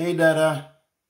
Hey, Dada.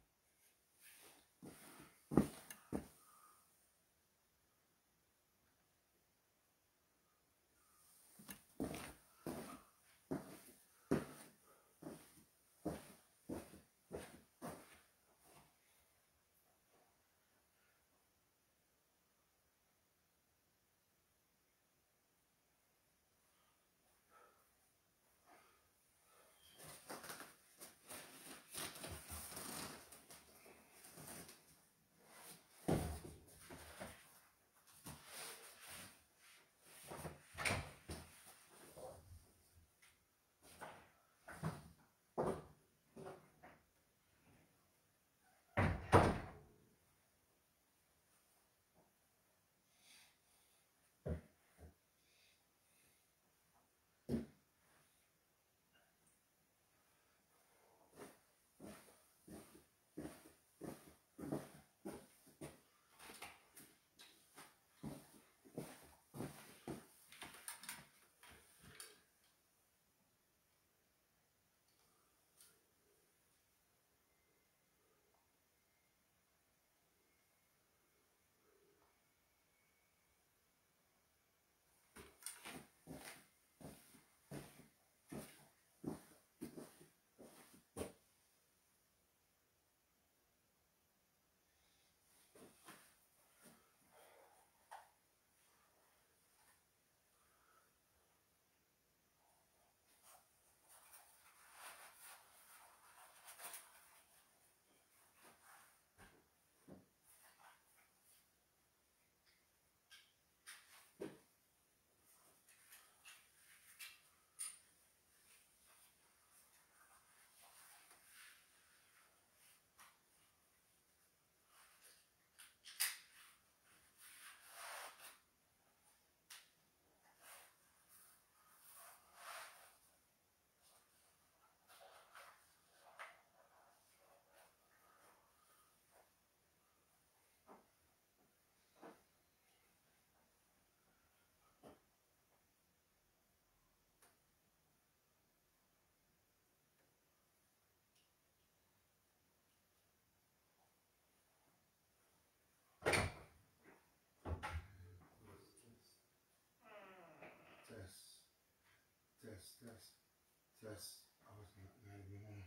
Test. I was not even on.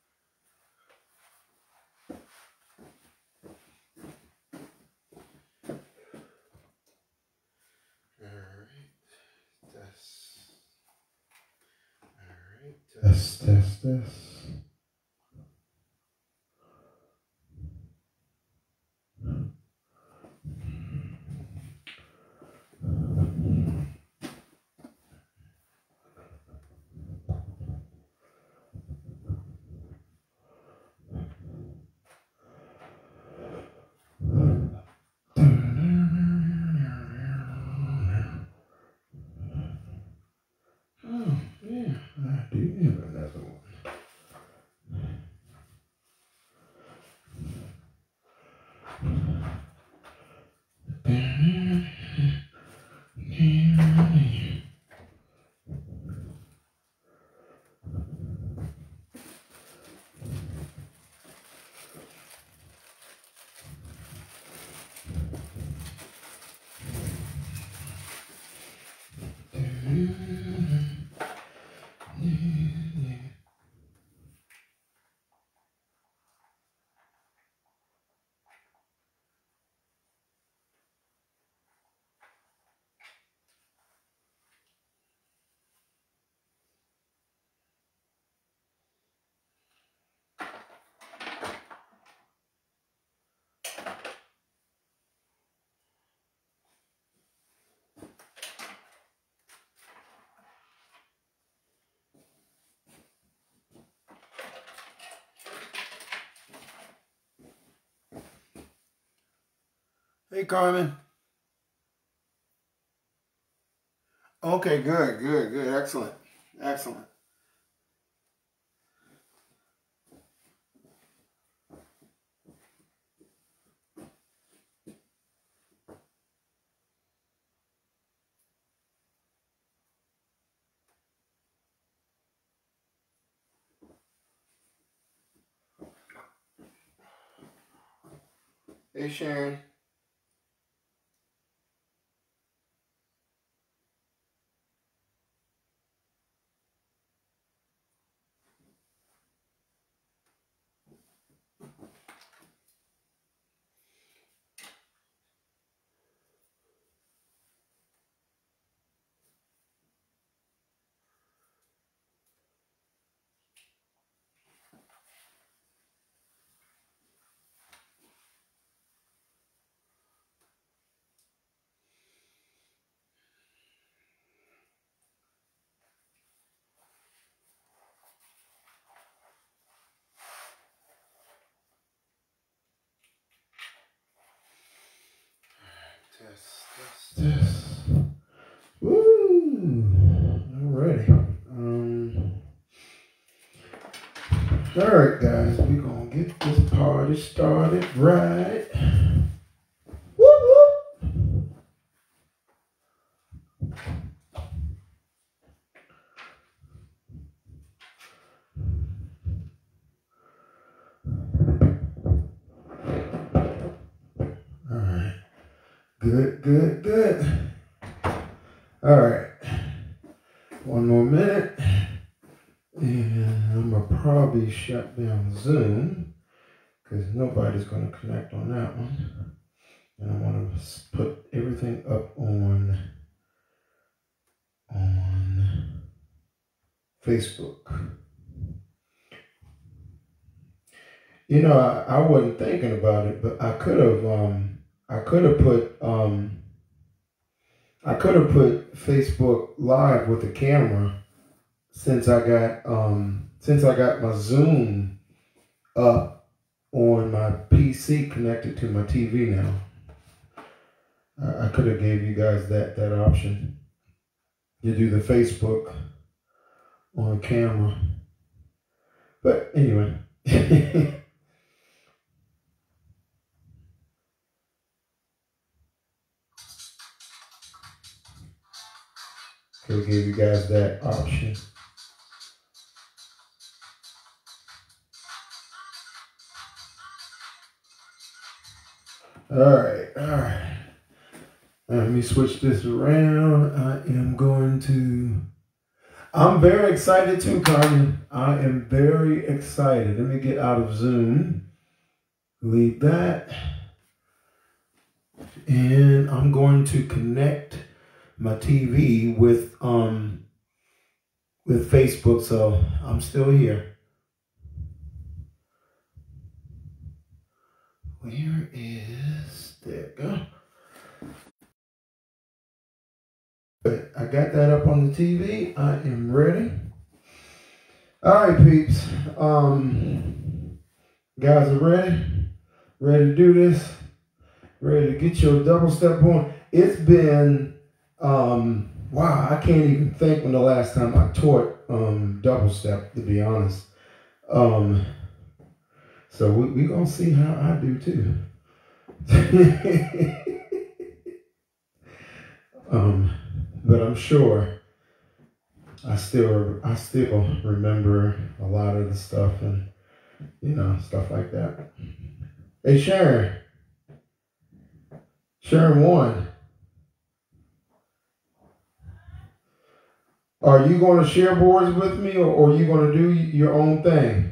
All right. Test. All right. Test. Oh, yeah, I do have another one. Hey, Carmen. Okay, good. Excellent. Hey, Sharon. Test. Woo! Alrighty. Alright, guys, we're gonna get this party started right. Woo woo! Alright. Good. Alright. One more minute. And I'm going to probably shut down Zoom because nobody's going to connect on that one. And I want to put everything up on Facebook. You know, I wasn't thinking about it, but I could have put Facebook Live with the camera since I got my Zoom up on my PC connected to my TV now. I could have gave you guys that option. You do the Facebook on camera. But anyway. Could have gave you guys that option. All right. Let me switch this around. I'm very excited too, Carmen. I am very excited. Let me get out of Zoom. Leave that. And I'm going to connect my TV with Facebook, so I'm still here. Where is, there it go. I got that up on the TV. I am ready. All right, peeps. Guys are ready? Ready to do this? Ready to get your double step on? It's been, wow, I can't even think when the last time I taught double step, to be honest. So we're going to see how I do too. But I'm sure I still remember a lot of the stuff and, stuff like that. Hey, Sharon 1. Are you going to share boards with me or are you going to do your own thing?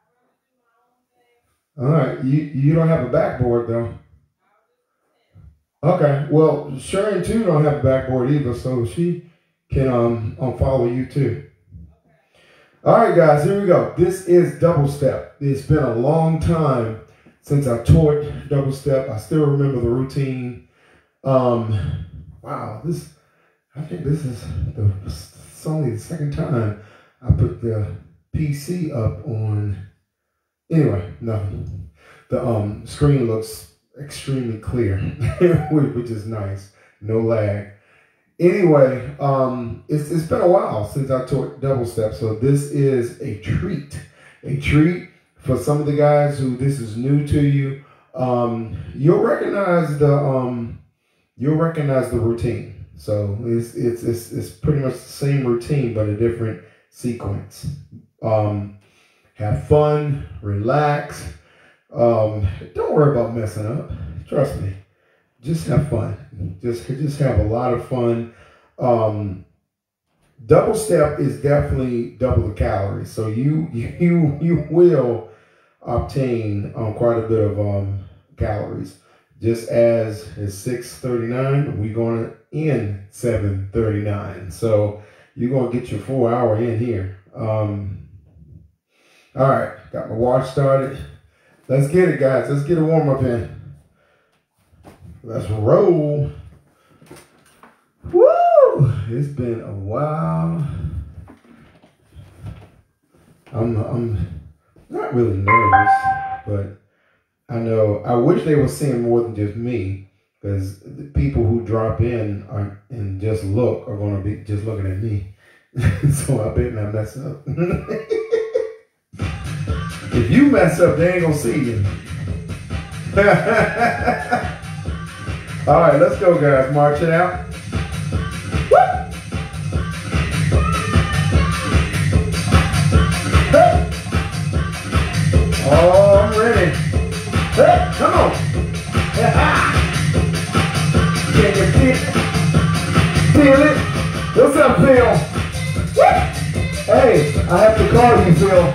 All right. You don't have a backboard though. Okay. Well, Sharon too don't have a backboard either, so she can follow you too. All right, guys, here we go. This is double step. It's been a long time since I taught double step. I still remember the routine. Wow, I think this is it's only the second time I put the PC up on. Anyway, nothing. The screen looks extremely clear, which is nice. No lag. Anyway, it's been a while since I taught double step, so this is a treat for some of the guys who this is new to you. You'll recognize the routine. So it's pretty much the same routine but a different sequence. Have fun, relax, Don't worry about messing up. Trust me. Just have fun. Just have a lot of fun. Double step is definitely double the calories. So you will obtain quite a bit of calories. Just as it's 6:39, we're going to end 7:39. So you're going to get your 4 hour in here. All right, got my watch started. Let's get it, guys. Let's get a warm up in. Let's roll. Woo! It's been a while. I'm not really nervous, but I know I wish they were seeing more than just me, because the people who drop in and just look are going to be just looking at me. So I better not mess up. If you mess up, they ain't going to see you. All right, let's go, guys. March it out. Hey. Oh, I'm ready. Hey, come on. Can you feel it? What's up, Phil? Hey, I have to call you, Phil.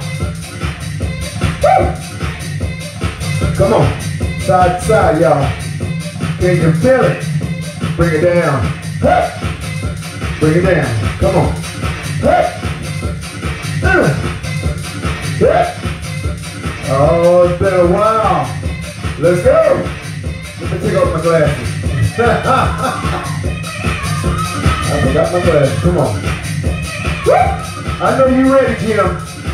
Come on. Side to side, y'all. Can you feel it? Bring it down. Hey. Bring it down. Come on. Hey. Yeah. Oh, it's been a while. Let's go. Let me take off my glasses. I forgot my glasses. Come on. Woo. I know you ready, Jim.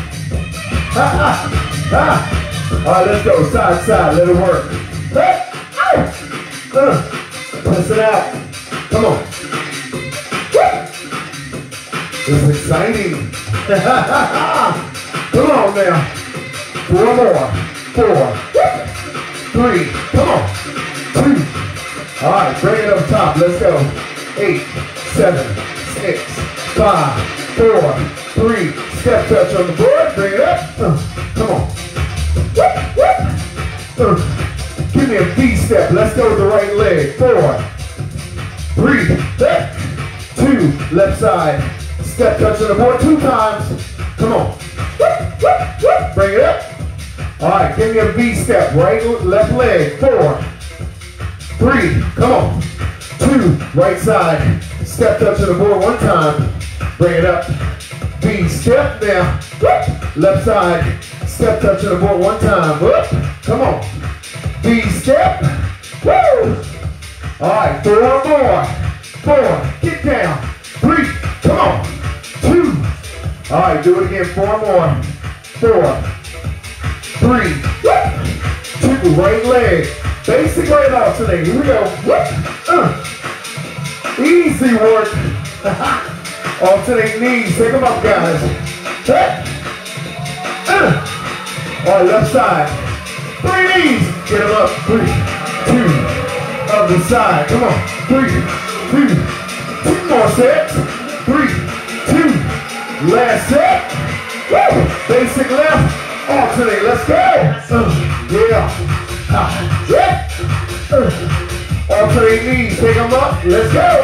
All right, let's go. Side to side. Let it work. Hey. Press it out. Come on. This is exciting. Come on now. 4 more. 4. 3. Come on. 2. All right, bring it up top. Let's go. 8, 7, 6, 5, 4, 3. Step touch on the board. Bring it up. Come on. Give me a V step. Let's go with the right leg. 4, 3, 2. Left side. Step touch on the board 2 times. Come on. Bring it up. All right, give me a V step. Right, left leg. 4, 3. Come on. 2. Right side. Step touch on the board 1 time. Bring it up. V step now. Left side. Step touch on the board 1 time. Come on. V step. Woo! All right, 4 more. 4. Get down. 3. Come on. 2. All right, do it again. 4 more. 4, 3, 2. Right leg. Basic leg alternate. Here we go. Easy work. Alternate knees. Take them up, guys. All right, left side. 3 knees. Get them up. 3, 2. Other side. Come on. 3, 2. 2 more sets. 3, 2. Last set. Woo! Basic left. Alternate. Let's go. Yeah. Alternate knees. Take them up. Let's go.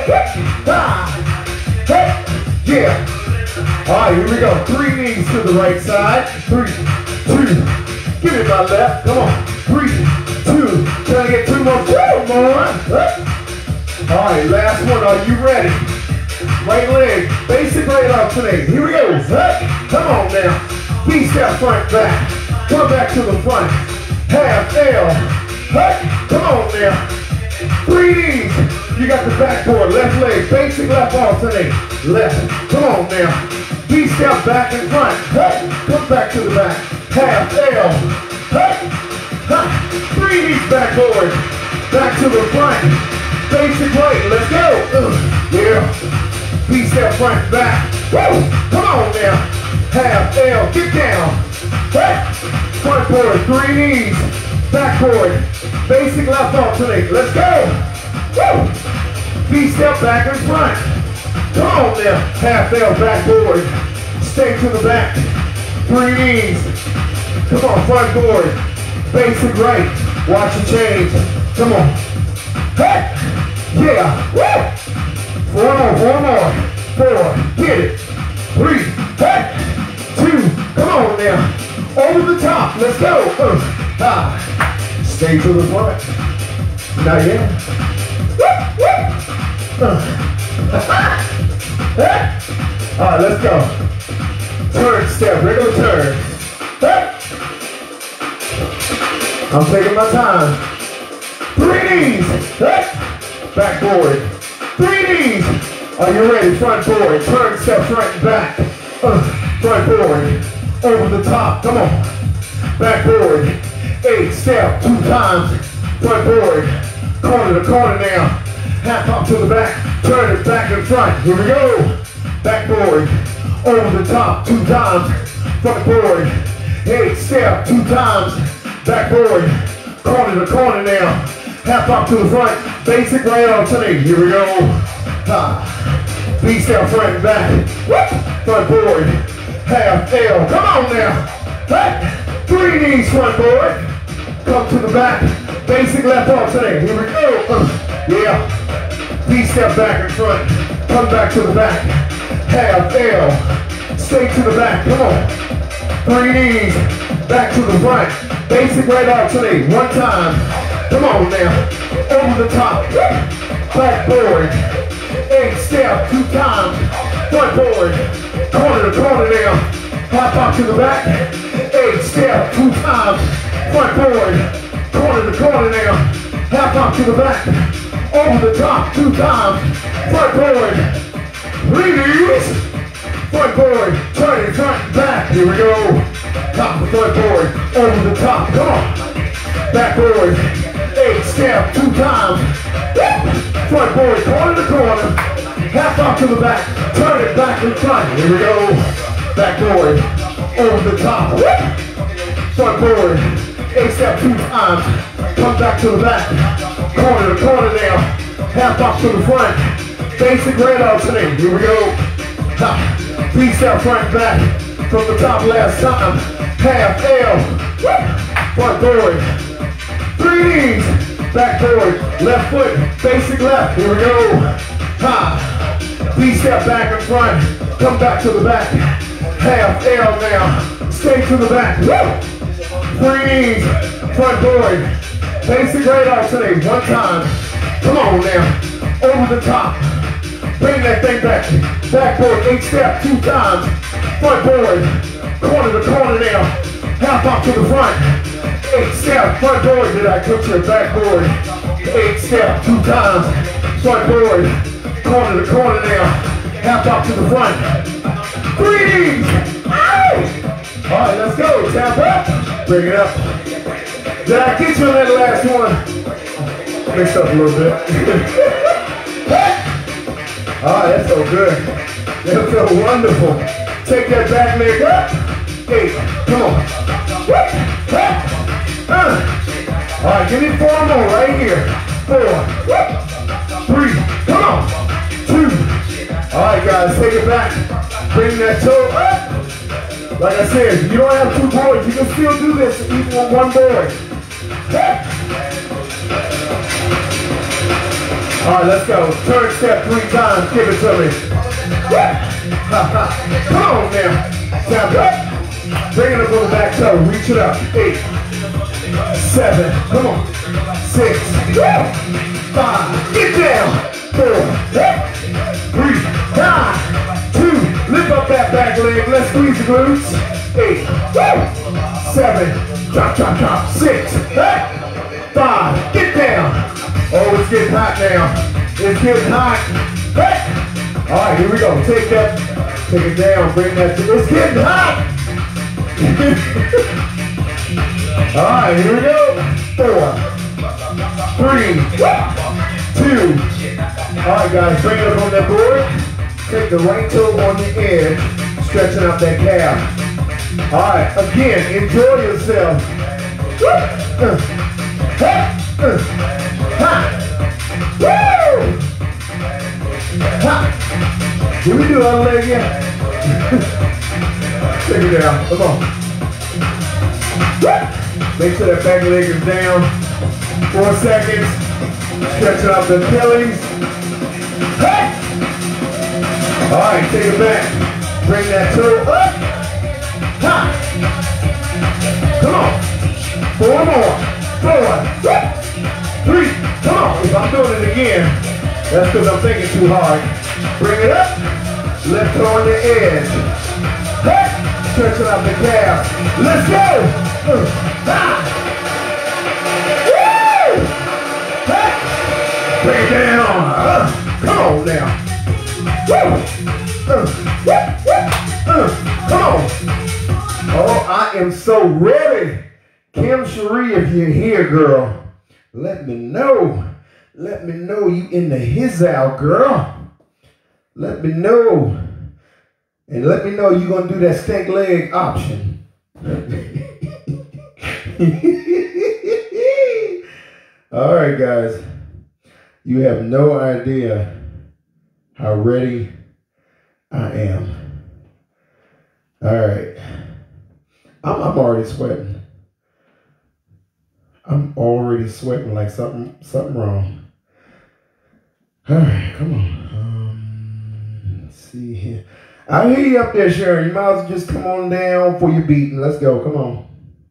Yeah. All right, here we go. 3 knees to the right side. 3, 2. Give me my left. Come on. 3, 2. Trying to get 2 more. 2 more. All right, last one. Are you ready? Right leg. Basic leg alternate. Here we go. Come on now. V-step front back. Come back to the front. Half L. Come on now. 3 knees. You got the backboard. Left leg. Basic left alternate. Left. Come on now. V-step back and front. Come back to the back. Half L. 3 knees backboard. Back to the front. Basic right. Let's go. Yeah. V-step front back. Woo. Come on now. Half L. Get down. Front board. 3 knees. Backboard. Basic left alternate. Let's go. Woo. V-step back and front. Come on now. Half L backboard. Stay to the back. 3 knees. Come on, front board. basic right. Watch it change. Come on. Hey! Yeah! Woo! Four more. 4, get it. 3, hey! 2, come on now. Over the top, let's go. Stay to the front. Not yet. All right, let's go. Turn step, regular turn. I'm taking my time. 3 knees. Backboard. 3 knees. Are you ready? Front board. Turn step front and back. Front board. Over the top. Come on. Backboard. 8 step. 2 times. Front board. Corner to corner now. Half up to the back. Turn it back and front. Here we go. Backboard. Over the top. 2 times. Front board. 8 step. 2 times. Backboard. Corner to corner now. Half up to the front. Basic right alternate. Here we go. B step front and back. Front board. Half L. Come on now. 3 knees front board. Come to the back. Basic left alternate. Here we go. Yeah. B step back and front. Come back to the back. Half L. Stay to the back. Come on. 3 knees. Back to the front. Basic right alternate. 1 time. Come on now. Over the top. Backboard. 8 step. 2 times. Front board. Corner to corner now. Hop up to the back. 8 step. 2 times. Front board. Corner to corner now. Hop up to the back. Over the top. 2 times. Front board. 3 knees. Front board. Turn it front and back. Here we go. Top of the front board. Over the top. Come on. Backboard. 8 step. 2 times. Front board. Corner to corner. Half up to the back. Turn it back and front. Here we go. Backboard. Over the top. Front board. 8 step 2 times. Come back to the back. Corner to corner now. Half up to the front. Basic red alternate. Here we go. 3 step front and back. From the top last time. Half L. Front board. 3 knees. Backboard. Left foot. Basic left. Here we go. B-step back and front. Come back to the back. Half L now. Stay to the back. 3 knees. Front board. Basic right alternate. 1 time. Come on now. Over the top. Bring that thing back. Backboard. 8 step. 2 times. Front board. Corner to corner now. Half up to the front. 8 step. Front board. Did I cook your backboard? 8 step. 2 times. Front board. Corner to corner now. Half up to the front. 3 knees. Ow! All right, let's go. Tap up. Bring it up. Did I get you on that last one? Mixed up a little bit. All right, that's so good. That felt wonderful. Take that back leg up. 8. Come on. All right, give me 4 more right here. 4. 3. Come on. 2. All right, guys, take it back. Bring that toe up. Like I said, you don't have 2 boards. You can still do this even with 1 board. All right, let's go. Turn step 3 times. Give it to me. Come on now. Tap up. Bring it up on the back toe. Reach it up. 8. 7. Come on. 6. 5. Get down. 4. 3. 2. Lift up that back leg. Let's squeeze the glutes. 8. 7. Drop, drop, drop. 6. 5. Get down. Oh, it's getting hot now. It's getting hot. All right, here we go. Take that. Take it down. Bring that. It's getting hot. All right, here we go. 4. 3. 2. All right, guys, bring it up on that board. Take the right toe on the edge, stretching out that calf. All right, again, enjoy yourself. Did we do our leg yet? Take it down, come on. Make sure that back leg is down. 4 seconds. Stretching out the Achilles. Hey! All right, take it back. Bring that toe up. Ha! Come on. 4 more. 4. 3. Come on. If I'm doing it again, that's because I'm thinking too hard. Bring it up. Left toe on the edge. Hey! Stretching out the calf. Let's go. Ha! Bring it down. Come on now. Come on. Oh, I am so ready. Kim Cherie, if you're here, girl, let me know. Let me know you in the hizzow, girl. Let me know. And let me know you're going to do that stink leg option. All right, guys. You have no idea how ready I am. All right. I'm already sweating. I'm already sweating like something wrong. All right, come on. Let's see here. I hear you up there, Sharon. You might as well just come on down for your beating. Let's go. Come on.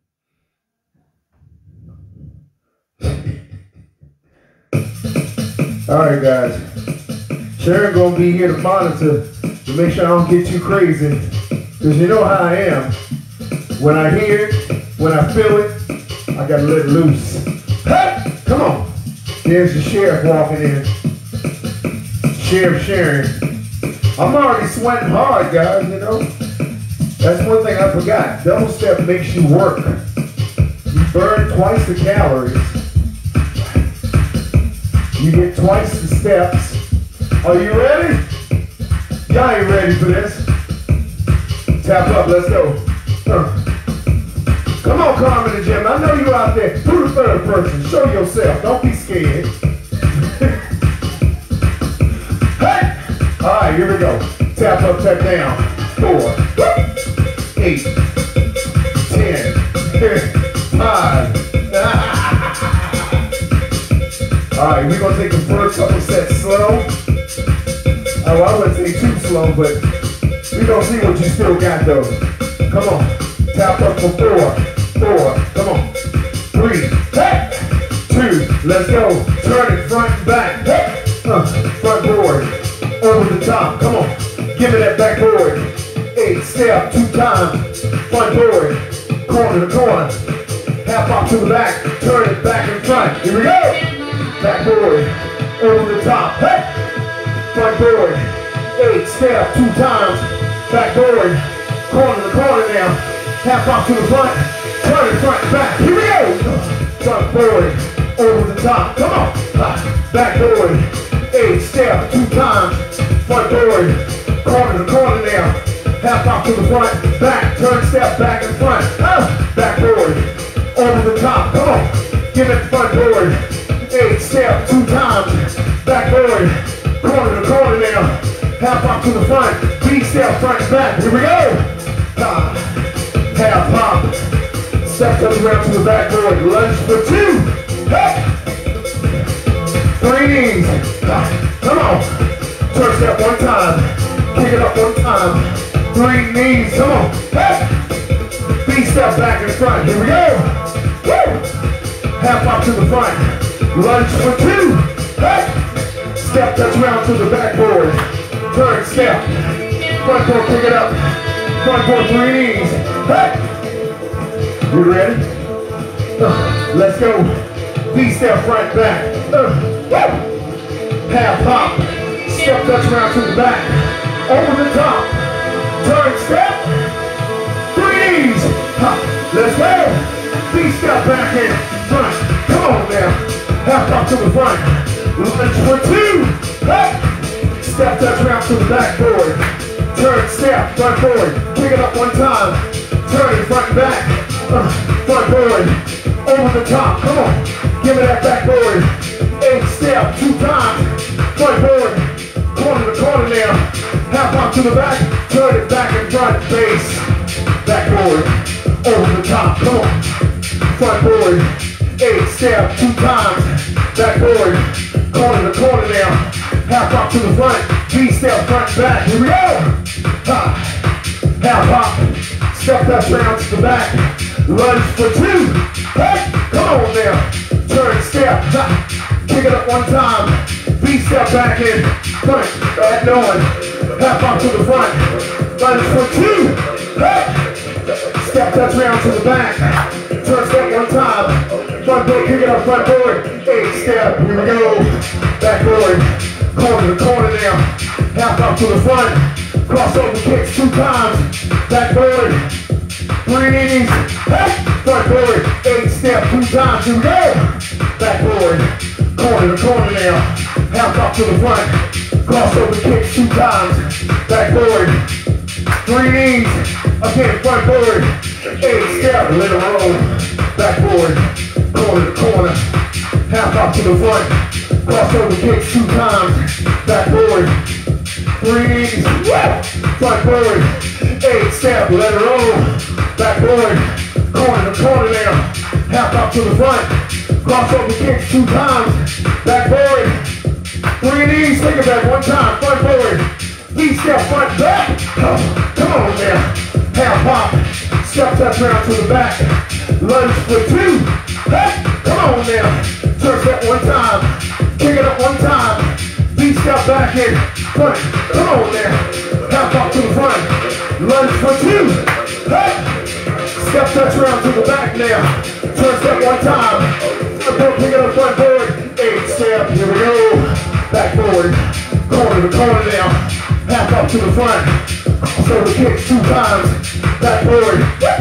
All right, guys. Sharon gonna be here to monitor to make sure I don't get too crazy. Because you know how I am. When I hear it, when I feel it, I gotta let it loose. Hey! Come on. There's the sheriff walking in. Sheriff Sharon. I'm already sweating hard, guys, you know. That's one thing I forgot. Double step makes you work. You burn twice the calories. You get twice the steps. Are you ready? Y'all ain't ready for this. Tap up, let's go. Come on, Carmen and Jim. I know you out there. Do the third person. Show yourself. Don't be scared. Hey! All right, here we go. Tap up, tap down. 4, 8, 10, 5. All right, we're gonna take the first couple sets slow. Oh, I wouldn't say too slow, but we're gonna see what you still got though. Come on, tap up for 4, come on, 3, hey, 2, let's go. Turn it front and back, hey, front board, over the top, come on, give me that back board. 8, step, 2 times, front board, corner to corner, half off to the back, turn it back and front. Here we go. Back board, over the top, hey! Front board, 8, step, 2 times, back board, corner to corner now, half off to the front, turn it front and back, here we go! Front board, over the top, come on, back board, 8, step, 2 times, front board, corner to corner now, half off to the front, back, turn, step, back and front, back board, over the top, come on, give it front board, 8, step, 2 times, back board, corner to corner now, half off to the front, B step, front and back, here we go, half hop, step touch around to the back board, lunge for 2, hey, 3 knees, come on, turn step 1 time, kick it up 1 time, 3 knees, come on, hey, B step back and front, here we go, woo, half off to the front, lunge for 2. Hey! Step touch round to the backboard. Turn step. Front board, pick it up. Front board, 3 knees. Hey! You ready? Let's go. V-step front back. Half hop. Step touch round to the back. Over the top. Turn step. 3 knees. Let's go. V-step back in front. Come on now. Half up to the front, lunge for 2, hey! Step touch round to the backboard, turn step, front board, kick it up 1 time, turn it front and back, front board, over the top, come on, give me that backboard, 8 step, 2 times, front board, corner to corner now, half up to the back, turn it back and front, base, backboard, over the top, come on. front board, 8 step, 2 times, back board, corner to corner now, half hop to the front, B step, front, back, here we go, ha, half hop, step that round to the back, lunge for 2, hey, come on now, turn step, ha, kick it up 1 time, B step back in, front, at no one, half hop to the front, lunge for 2, hey, step touch round to the back, turn step 1 time, front board, kick it up, front board, 8 step, here we go, back board, corner to corner now, half up to the front, crossover kicks 2 times, back board, 3 knees, hey, front board, 8 step, 2 times, here we go, back board, corner to corner now, half up to the front, crossover kicks 2 times, back board, 3 knees, again, front board, 8 step, let it roll, back board, corner to corner, half up to the front, crossover kicks 2 times, back board, 3 knees, front board, 8 step, let it roll, back board, corner to corner now, half up to the front, crossover kicks 2 times, back board, 3 knees, take it back 1 time, front board, B step, front, back, come on now, half hop, step touch round to the back, lunge for 2, hey, come on now, turn step 1 time, kick it up 1 time, B step back in, front, come on now, half hop to the front, lunge for 2, hey, step touch round to the back now, turn step 1 time, front board, kick it up front board, 8 step, here we go, back board, corner to corner now, half up to the front, crossover kicks 2 times, back board,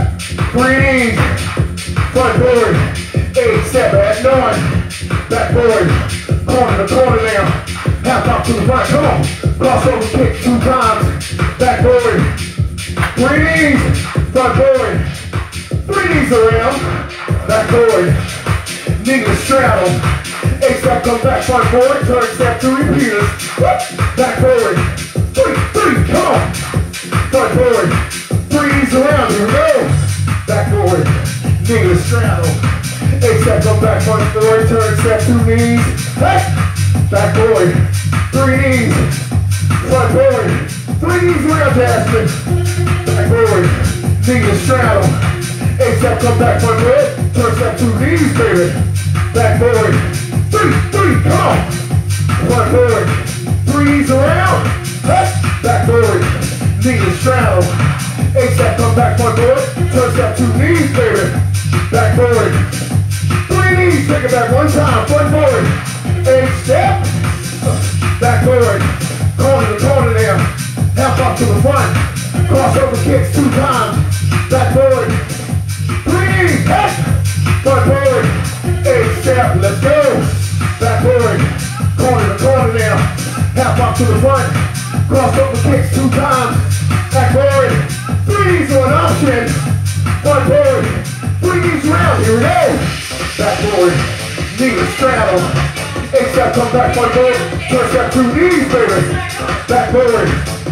3 knees, front board, 8 step at 9, back board, corner to corner now, half up to the front, come on, crossover kick 2 times, back board, 3 knees, front board, 3 knees around, back board, knee to straddle, 8 step come back, front board, turn step 2 repeaters, back forward, 3, come on, front forward, 3 knees around, here we go, back forward, knee to straddle, 8 step come back, front forward, turn step 2 knees, hey, back forward, 3 knees, front forward, 3 knees around, Jasmine, back forward, knee to straddle, 8 step come back, front forward, turn step 2 knees, baby, back forward, 3, come on, front forward, 3 knees around, hey, back forward, knee to straddle, 8 step come back, front forward, turn step 2 knees, baby, back forward, 3 knees, take it back 1 time, front forward, 8 step, back forward, corner to corner now, half up to the front, crossover kicks 2 times, back forward, 3 knees, hey, front forward, 8 step, let's go, back forward, corner to corner now, half up to the front, crossover kicks 2 times, back forward, 3 knees on option, front forward, 3 knees round, here we go, back forward, knee to straddle, 8 step come back, front forward, turn step 2 knees, baby, back forward,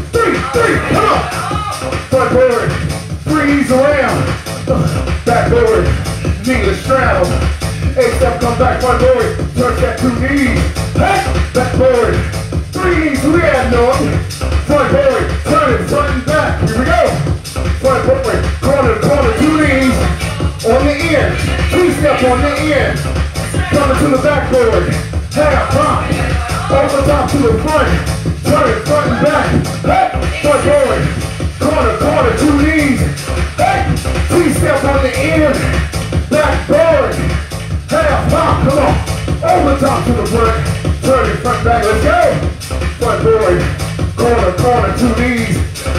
3, come on, front forward, 3 knees around, back forward, knee to straddle, 8 step come back, front forward, turn step 2 knees, hey, back forward, 3 knees, we have no, front forward, turn it front and back, here we go, front forward, corner to corner, 2 knees, on the end, 2 step on the end, coming to the backboard, half hop, over top to the front, turn it front and back, hey, front forward, corner, 2 knees, hey, 2 step on the end, backboard, half hop, come on, over top to the front, turn it front back, let's go, front board, corner, 2 knees,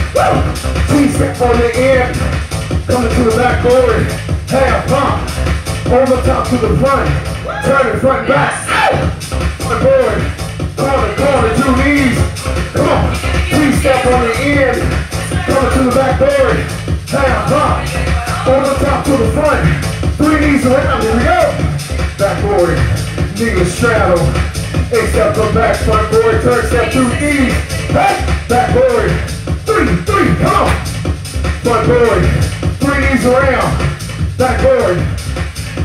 2 step on the end, coming to the backboard, half hop, over top to the front, turn it front back, front board, corner, 2 knees, come on, 3 step on the end, coming to the backboard, half hop, over top to the front, 3 knees around, here we go, backboard, knee to straddle, 8 step come back, front board, turn step 2 knees, hey, backboard, 3, come on, front board, 3 knees around, backboard,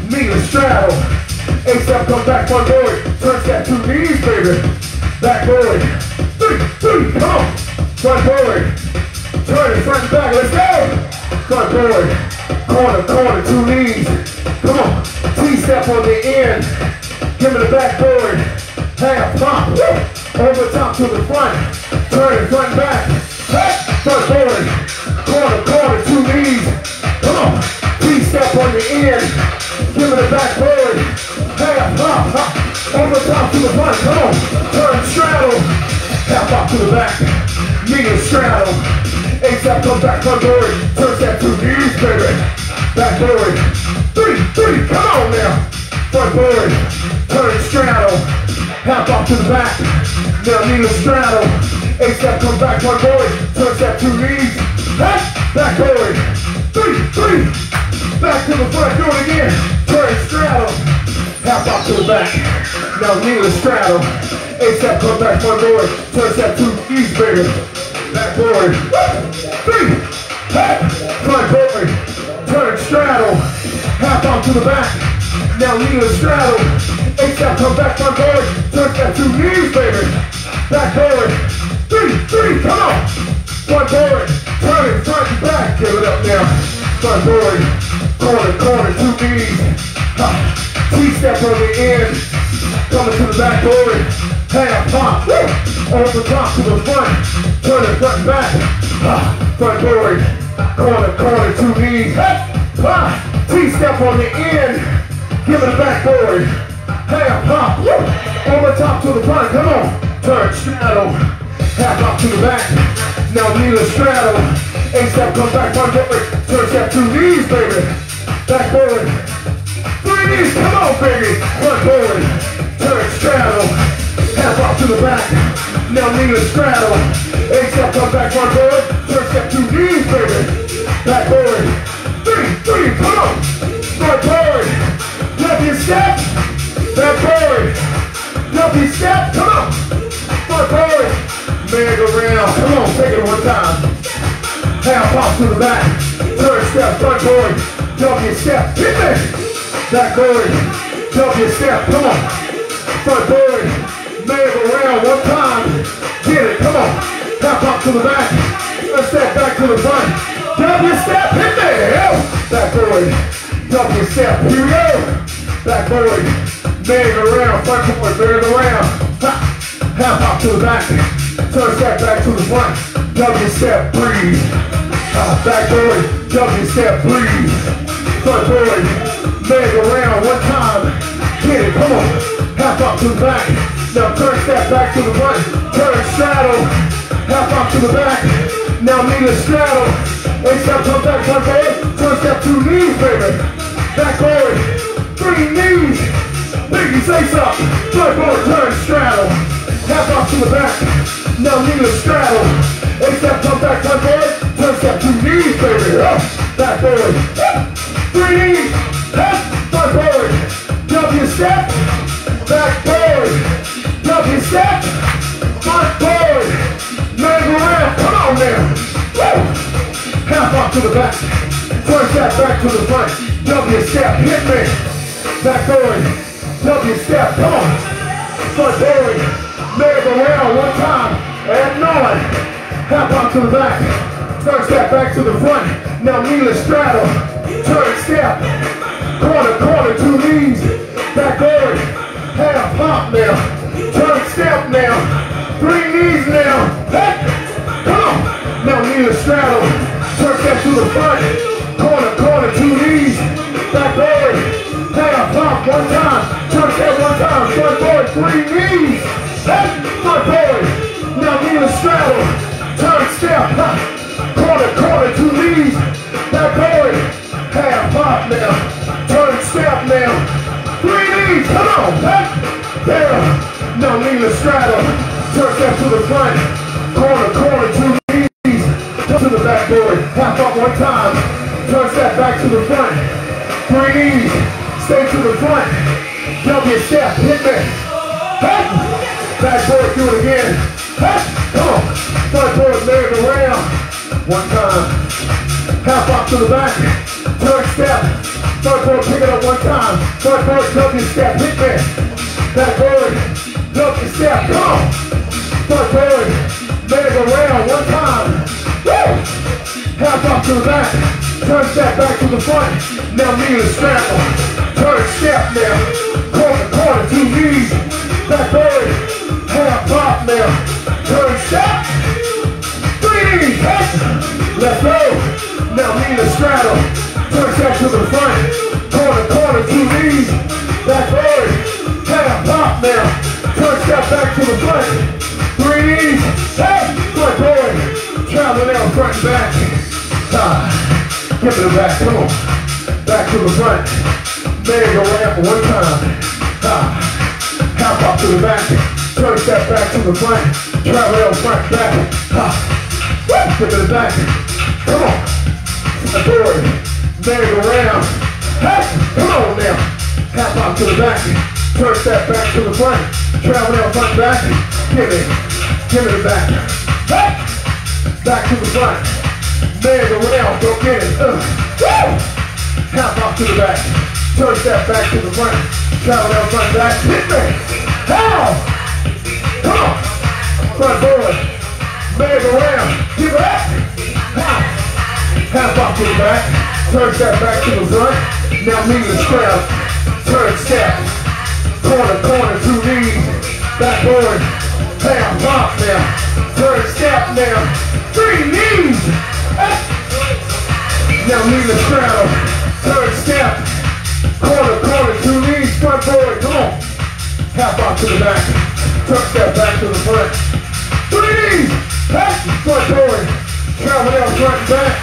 knee to straddle. A-step, come back, front forward. Turn step, 2 knees, baby. Back forward. 3, come on. Front forward. Turn it, front and back, let's go. Front forward. Corner, 2 knees. Come on. T-step on the end. Give me the back forward. Half pump. Over top to the front. Turn it, front and back. Front forward. Corner, 2 knees. Come on. T-step on the end. Give me the back forward. Half pump. Over top to the front. Come on. Turn, straddle. Half up to the back. Knee to straddle. A-step, come back, front forward. Turn step, 2 knees, baby. Back forward. 3, come on now. Front forward. Turn, straddle. Half up to the back. Now knee to straddle. A-step, come back, front forward. Turn step, 2 knees. Back forward. 3. Back to the front. Do it again. Turn, straddle. Half up to the back. Now knee to straddle. A-step, come back, front forward. Turn step, 2 knees, baby. Back forward. 3. Front forward. Turn, straddle. Half on to the back. Now knee to straddle. A-step, come back, front forward. Turn step, 2 knees, baby. Back forward. 3, come on. Front forward. Turn it, front and back. Give it up now. Front forward. Corner, 2 knees. T-step on the end. Coming to the back forward. Half pop. Over top to the front. Turn it front and back. Front forward. Corner, 2 knees. T-step on the end. Give it a back forward. Half pop. Over top to the front. Come on. Turn, straddle. Half up to the back. Now knee to straddle. A-step, come back, front forward. Turn step, 2 knees, baby. Back forward. 3 knees, come on, baby. Front forward. Turn, straddle. Half up to the back. Now knee to straddle. A-step, come back, front forward. Turn step, 2 knees, baby. Back forward. 3, come on. Front forward. Left your step. Back forward. Left your step, come on. Front forward. Merry go round. Come on, take it one time. Half pop to the back. Turn step, front forward. Jump your step. Hit me. Back forward. Jump your step. Come on. Front forward. Merry go round one time. Get it. Come on. Half pop to the back. Turn step back to the front. Jump your step. Hit me. Back forward. Jump your step. Here we go. Back forward. Merry go round. Front forward. Merry go round. Half pop to the back. Turn step back to the front. Jump your step, breathe. Back forward, jump your step, breathe. Front forward, leg around one time. Get it, come on. Half up to the back. Now turn step back to the front. Turn, straddle. Half up to the back. Now knee to straddle. A-step, come back, front forward. Turn step, 2 knees, baby. Back forward, 3 knees. Biggie, say something. Front forward, turn, straddle. Half up to the back. Now knee to straddle. A-step, come back, front forward. Turn step, 2 knees, baby. Back forward. 3 knees. Front forward. Jump your step. Back forward. Jump your step. Front forward. Leg around. Come on now. Half up to the back. Turn step back to the front. Jump your step. Hit me. Back forward. Jump your step. Come on. Front forward. Leg around one time. And 9. Half up to the back. Turn step back to the front. Now knee to straddle. Turn step. Corner, 2 knees. Back forward. Half hop now. Turn step now. 3 knees now. Come on. Now knee to straddle. Turn step to the front. Corner, 2 knees. Back forward. Half hop one time. Turn step one time. Front forward, 3 knees. Front forward. Now knee to straddle. Turn step. Corner, 2 knees. Back forward. Half hop now. Turn step now. 3 knees. Come on. There. Now knee to straddle. Turn step to the front. Corner, 2 knees. To the backboard. Half up one time. Turn step back to the front. 3 knees. Stay to the front. Jump your step. Hit me. Backboard. Do it again. Come on. Front board. Leg around. One time. Half up to the back. turn step. Front board, pick it up one time. Front board, jump your step, hit me. Back board, jump your step, come on. Front board, merry-go-round one time. Woo! Half off to the back. Turn step back to the front. Now knee to scramble. Turn step now. Corner, two knees. Back board, half pop now. Turn step. 3 knees, hey. Let's go. Now knee to straddle. Turn step to the front. Corner, two knees. Back board, half pop now. Turn step back to the front. 3 knees, hey. Front board, travel down front and back. Give it back, come on. Back to the front. Merry-go-round one time. Half off to the back. Turn step back to the front. Travel down front, back. Give it back. Come on. Front board. Merry-go-round. Hey, come on now. Half off to the back. Turn step back to the front. Travel down front, back. Give it back. Hey, back to the front. Merry-go-round, go get it. Woo! Half off to the back. Turn step back to the front. Travel down front, back. Hit me. How? Come on. Front board. Merry-go-round. Give it up. Half off to the back. Turn step back to the front. Now knee to strap. Turn step. Corner, two knees. Back board. Half off now. Turn step now. 3 knees. Now knee to straddle. Turn step. Corner, two knees. Front board. Come on. Half off to the back. Turn step back to the front. 3 knees. Front board. Travel down front and back.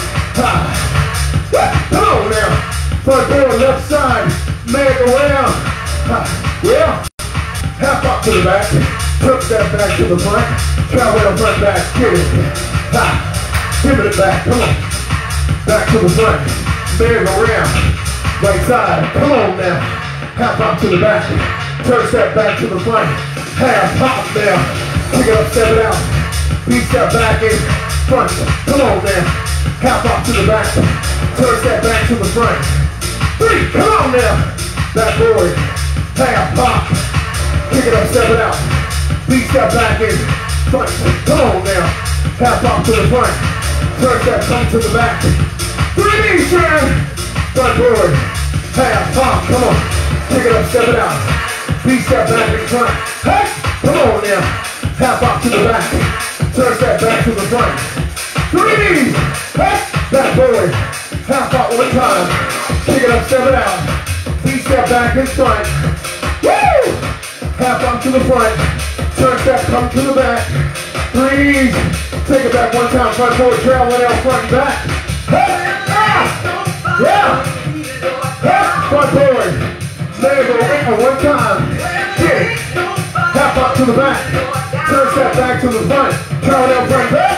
Come on now. Front board, left side. Merry-go-round. Yeah. Half off to the back. Turn step back to the front. Travel down front, back. Get it. Give it back. Come on. Back to the front. Merry-go-round. Right side. Come on now. Half off to the back. Turn step back to the front. Half hop now. Pick it up, step it out. Beat step back in front. Come on now. Half off to the back. Turn step back to the front. 3. Come on now. Back board. Half hop. Pick it up, step it out. Beat step back in front. Come on now. Half off to the front. Turn step come to the back. 3 knees turn. Front board. Half pop. Come on. Pick it up, step it out. Beat step back in front. Hey. Come on now. Half off to the back. Turn step back to the front. 3 knees. Hey. Back board. Half off one time. Pick it up, step it out. Beat step back in front. Woo! Half off to the front. Turn step, come to the back. 3 knees. Take it back one time. Front board, traveling out front and back. Hey! Yeah! Hey! Front board. Merry-go-round one time. Get it. Half off to the back. Turn step back to the front. Travel out front, back.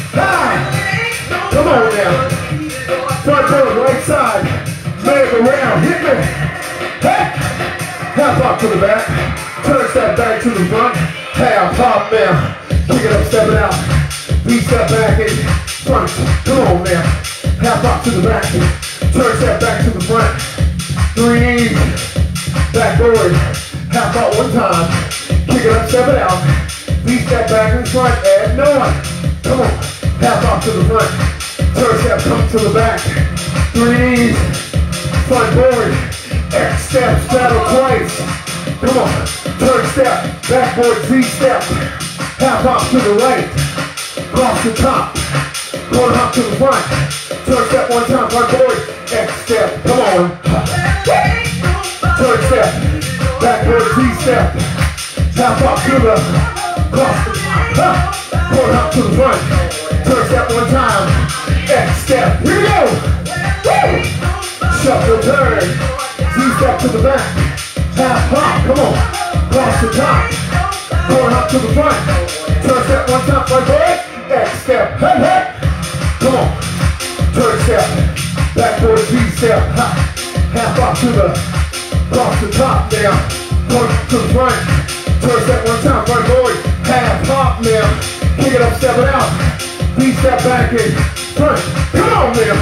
Come on now. Front board, right side. Merry-go-round. Hit me. Hey! Half off to the back. Turn step back to the front. Half hop now. Pick it up, step it out. Beat step back in front. Come on now. Half off to the back. Turn step back to the front. 3 knees. Back board. Half off one time. Pick it up, step it out. Beat step back in front. Add no one. Come on. Half off to the front. Turn step come to the back. 3 knees. Front board. X step, straddle twice. Come on. Turn step. Backboard Z-step. Half hop to the right. Cross the top. Corner hop to the front. Turn step one time. Front board. X step. Come on. Turn step. Backboard Z-step. Half hop to the cross the top. Corner hop to the front. Turn step one time. X step. Here we go. Woo! Shuffle turn. Z-step to the back. Half hop. Come on. Cross the top. Corner hop to the front. Turn step one time. Front board. X step. Hey, hey. Come on. Turn step. Backboard Z-step. Half hop to the cross the top now. Corner to the front. Turn step one time. Front board. Half hop now. Pick it up, step it out. Z-step back in front. Come on now.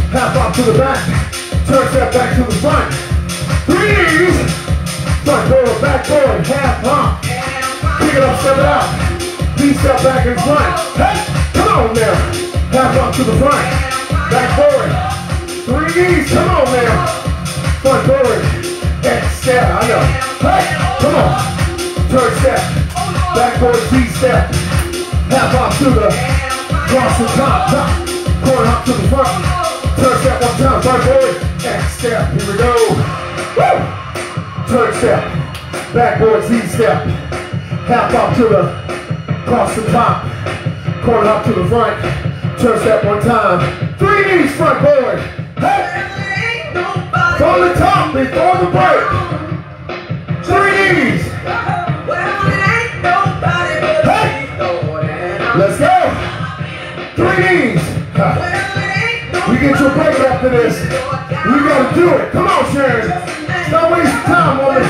half hop to the back, turn step back to the front. 3 knees, front forward, back forward, half hop. Pick it up, step it out. V-step back in front. Hey, come on now. Half hop to the front, back forward. 3 knees, come on now. Front forward, X step, I know. Hey, come on. Turn step, backboard V-step. Half hop to the cross the top, corner hop to the front. Turn step one time, front forward, X step, here we go. Woo! Turn step, backboard Z-step. Half hop to the cross the top, corner hop to the front. Turn step one time, 3 knees front forward. Hey! From the top before the break. 3 knees. Hey! Let's go. 3 knees. We get your break after this. We gotta do it. Come on, Sharon. Don't waste your time, woman.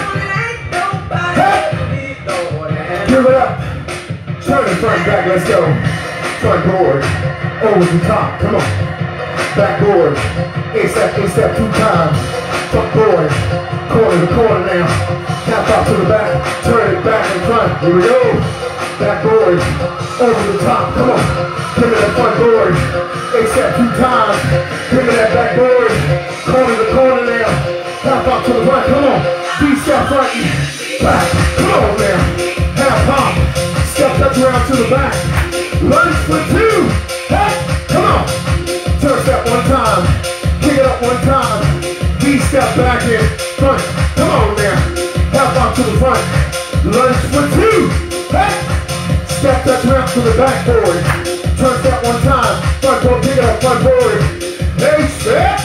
Hey! Give it up. Turn it front back. Let's go. Front board. Over the top. Come on. Back board. A-step, 2 times. Front board. Corner to corner now. Half hop to the back. Turn it back in front. Here we go. Back board. Over the top. Come on. Give me that front board. A-step 2 times. Give me that back board. Corner to corner now. Half hop to the front. Come on. V-step front. Back. Come on now. Half hop. Step touch around to the back. Lunge for 2. Hey. Come on. Turn step 1 time. Kick it up 1 time. V-step back in front. Come on now. Half hop to the front. Lunge for 2. Hey. Step touch around to the back board. Turn step 1 time. Front board, pick it up, front board. Hey, step.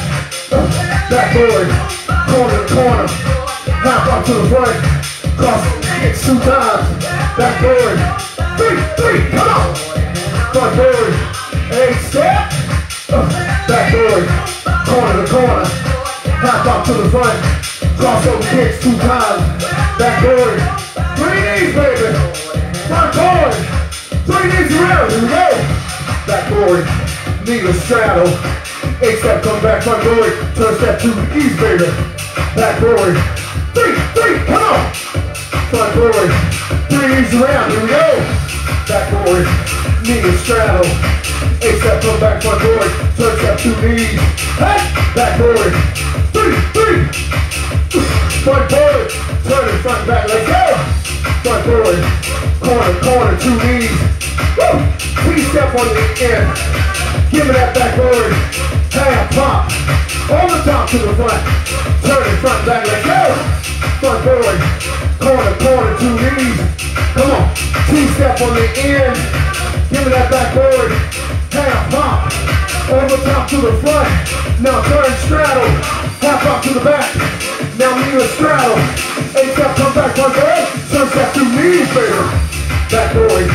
Back board. Corner to corner. Half hop to the front. Cross kicks 2 times. Back board. 3, come on. Front board. Hey, step. Back board. Corner to corner. Half hop to the front. Crossover kicks 2 times. Back board. 3 knees, baby. Front board. 3 knees around. Here we go. Back board. Knee to straddle. A-step, come back, front board. Turn step 2 knees, baby. Back board. 3, come on. Front board. 3 knees around. Here we go. Back board. Knee to straddle. A-step, come back, front board. Turn step 2 knees. Hey! Back board. 3. Front board. Turn it front back. Let's go. Front board. Corner, 2 knees. Woo! T-step on the end. Give me that back board. Half pop. On the top to the front. Turn it front back. Let's go. Front board. Corner, 2 knees. Come on. T-step on the end. Give me that back board. Half pop. On the top to the front. Now turn straddle. Half pop to the back. Now knee to straddle. A-step, come back, front board. Turn step 2 knees, baby. Back board.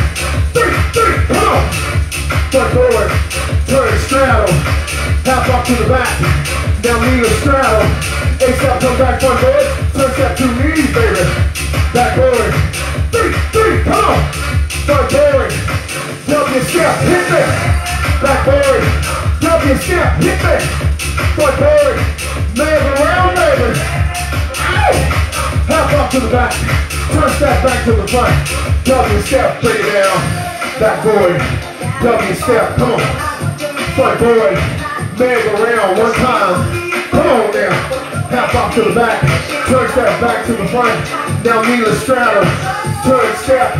3, come on. Front board. Turn straddle. Half pop to the back. Now knee to straddle. A-step, come back, front board. Turn step 2 knees, baby. Back board. 3, come on. Front board. W step, hit me. Back board. W step, hit me. Front board. Man around, baby. Ow! Half up to the back. Turn step back to the front. W step, bring it down. Back board. W step, come on. Front board. Man around 1 time. Come on now. Half up to the back. Turn step back to the front. Now knee to straddle. Turn step.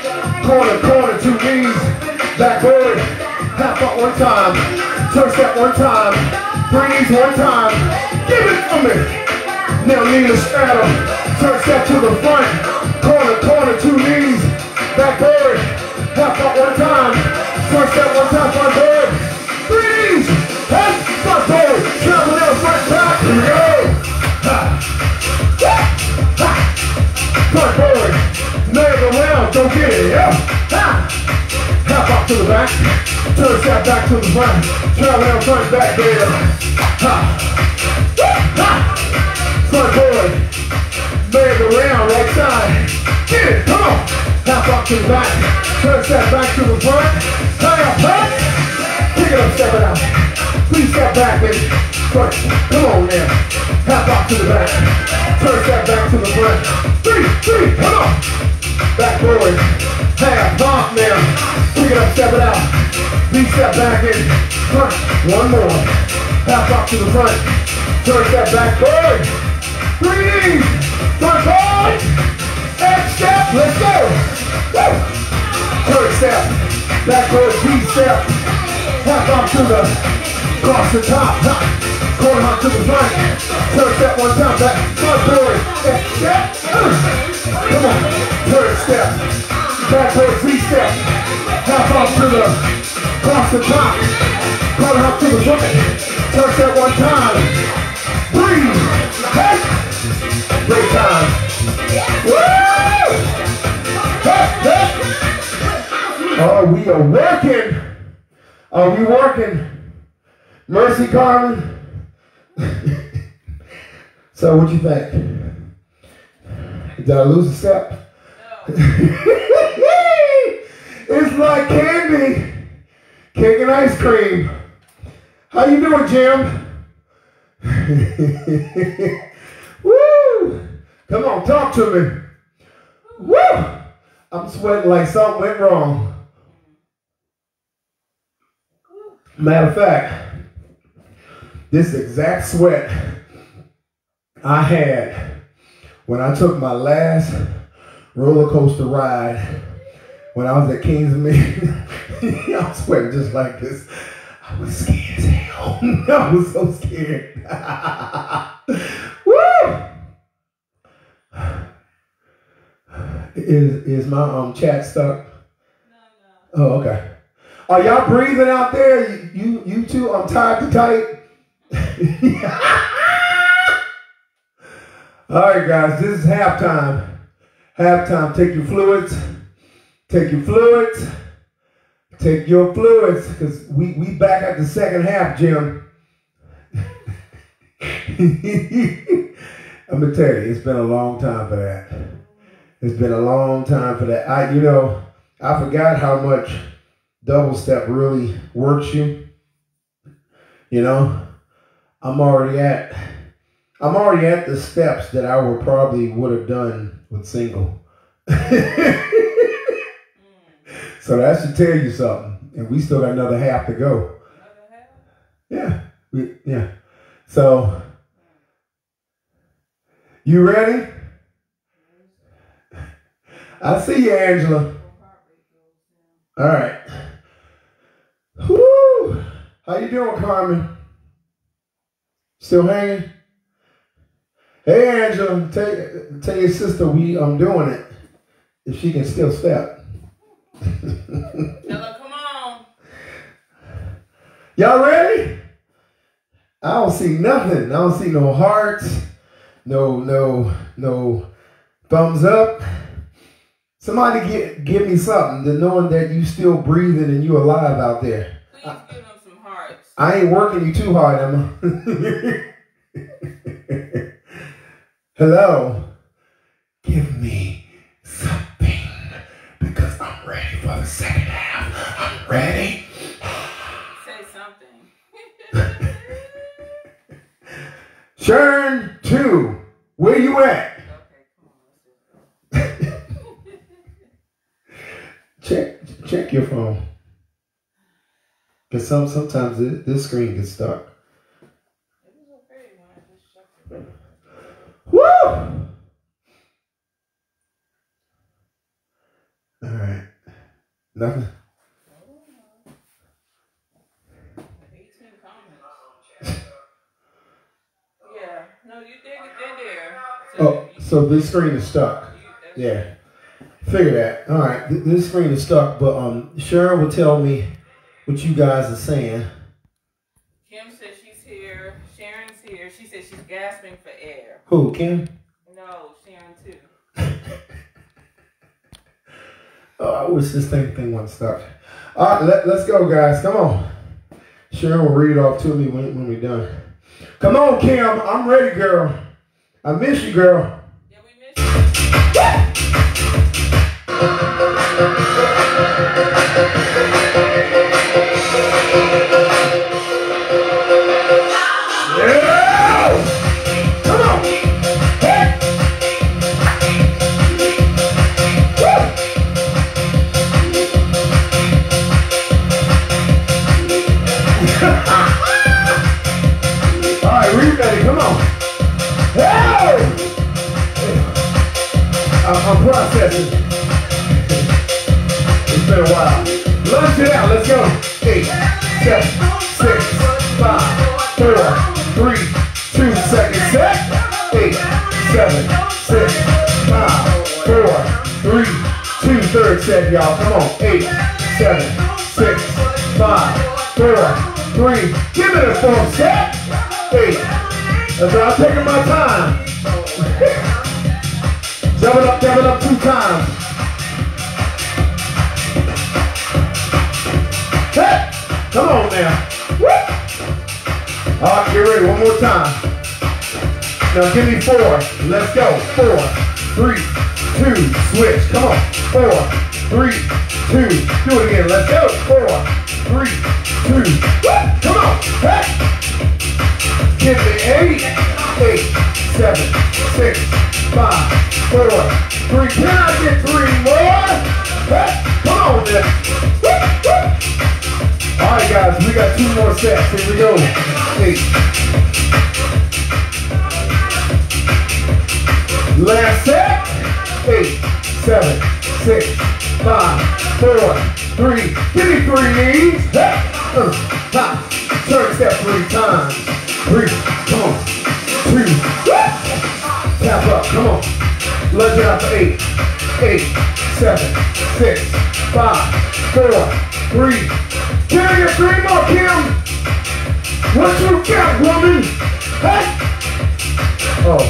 Corner, 2 knees. Back board. Half up 1 time. Turn step 1 time. 3 knees 1 time. Give it for me. Now knee to straddle. Turn step to the front. Corner, 2 knees. Back board. Half up 1 time. Turn step 1 time. Front board. 3 knees. Head. Front board. Travel down front back. Here we go. Front board. Leg around. Don't get it. Yeah. Half up to the back. Turn step back to the front. Travel down front back there. Front board. Leg around, right side. Get it, come on. Half up to the back. Turn step back to the front. High up, pick it up, step it out. 3 step back and front. Come on now. Half off to the back. Turn step back to the front. 3, come on. Back forward. Half off now. Pick it up, step it out. 3 step back and front. One more. Half off to the front. Turn step back forward. 3, front forward. X step, let's go. Woo. Third step. Backward T-step. Half off to the cross the top. Corner hop to the front. Third step one time. Back. Front forward. X step. Come on. Third step. Backward T-step. Half off to the cross the top. Corner hop to the front. Third step one time. Breathe. Hey. Great time. Woo! Hey, hey. Oh, we are working. Are we working? Mercy, Carmen. So, what you think? Did I lose a step? No. It's like candy. Cake and ice cream. How you doing, Jim? Woo! Come on, talk to me. Woo! I'm sweating like something went wrong. Matter of fact, this exact sweat I had when I took my last roller coaster ride when I was at Kings of Men. I was sweating just like this. I was scared as hell. I was so scared. Woo! Is my chat stuck? No. Oh, okay. Are y'all breathing out there? You too? I'm tired to type. All right, guys. This is halftime. Halftime. Take your fluids. Take your fluids. Take your fluids, because we back at the second half, Jim. I'm gonna tell you, it's been a long time for that. It's been a long time for that. I forgot how much double step really works you. You know, I'm already at the steps that I would have done with single. So that should tell you something. And we still got another half to go. Yeah. Yeah. So, you ready? I see you, Angela. All right. Whoo! How you doing, Carmen? Still hanging? Hey, Angela, tell your sister I'm doing it. If she can still step. Hello, come on. Y'all ready? I don't see nothing. I don't see no hearts, no thumbs up. Somebody give me something to knowing that you still breathing and you alive out there. Please give them some hearts. I ain't working you too hard, Emma. Hello. Give me something because I'm ready for the second half. I'm ready. Say something. Turn 2. Where you at? Check your phone. Because sometimes this screen gets stuck. It was okay when I just checked it. Woo! All right. Nothing? 18 comments. Yeah. No, you did it. They're there. So So this screen is stuck. Yeah. Figure that. All right. This screen is stuck, but Sharon will tell me what you guys are saying. Kim said she's here. Sharon's here. She said she's gasping for air. Who, Kim? No, Sharon too. Oh, I wish this thing wasn't stuck. All right, let's go, guys. Come on. Sharon will read it off to me when we're done. Come on, Kim. I'm ready, girl. I miss you, girl. Yeah, we missed you. I'm processing. It's been a while. Lunge it out. Let's go. 8, 7, 6, 5, 4, 3, 2 seconds. Set. 8, 7, 6, 5, 4, 3, 2. Third set, y'all. Come on. 8, 7, 6, 5, 4, 3. Give it a fourth set. 8. That's right. I'm taking my time. Double up 2 times. Hey, come on now. Woo. All right, get ready, one more time. Now give me 4. Let's go. 4, 3, 2, switch. Come on. 4, 3, 2. Do it again. Let's go. 4, 3, 2. Woo. Come on. Hey. Give me 8, 7, 6, 5, 4, 3. Can I get 3 more? Hey, come on then. Woo, woo. All right, guys, we got 2 more sets. Here we go. 8. Last set. 8, 7, 6, 5, 4, 3. Give me 3 knees. Hey, turn step 3 times. 3. Come on. 2. Woo. Tap up. Come on. Lunge it out for 8, 7, 6, 5, 4, 3. Can I get 3 more, Kim? What you got, woman? Hey! Oh.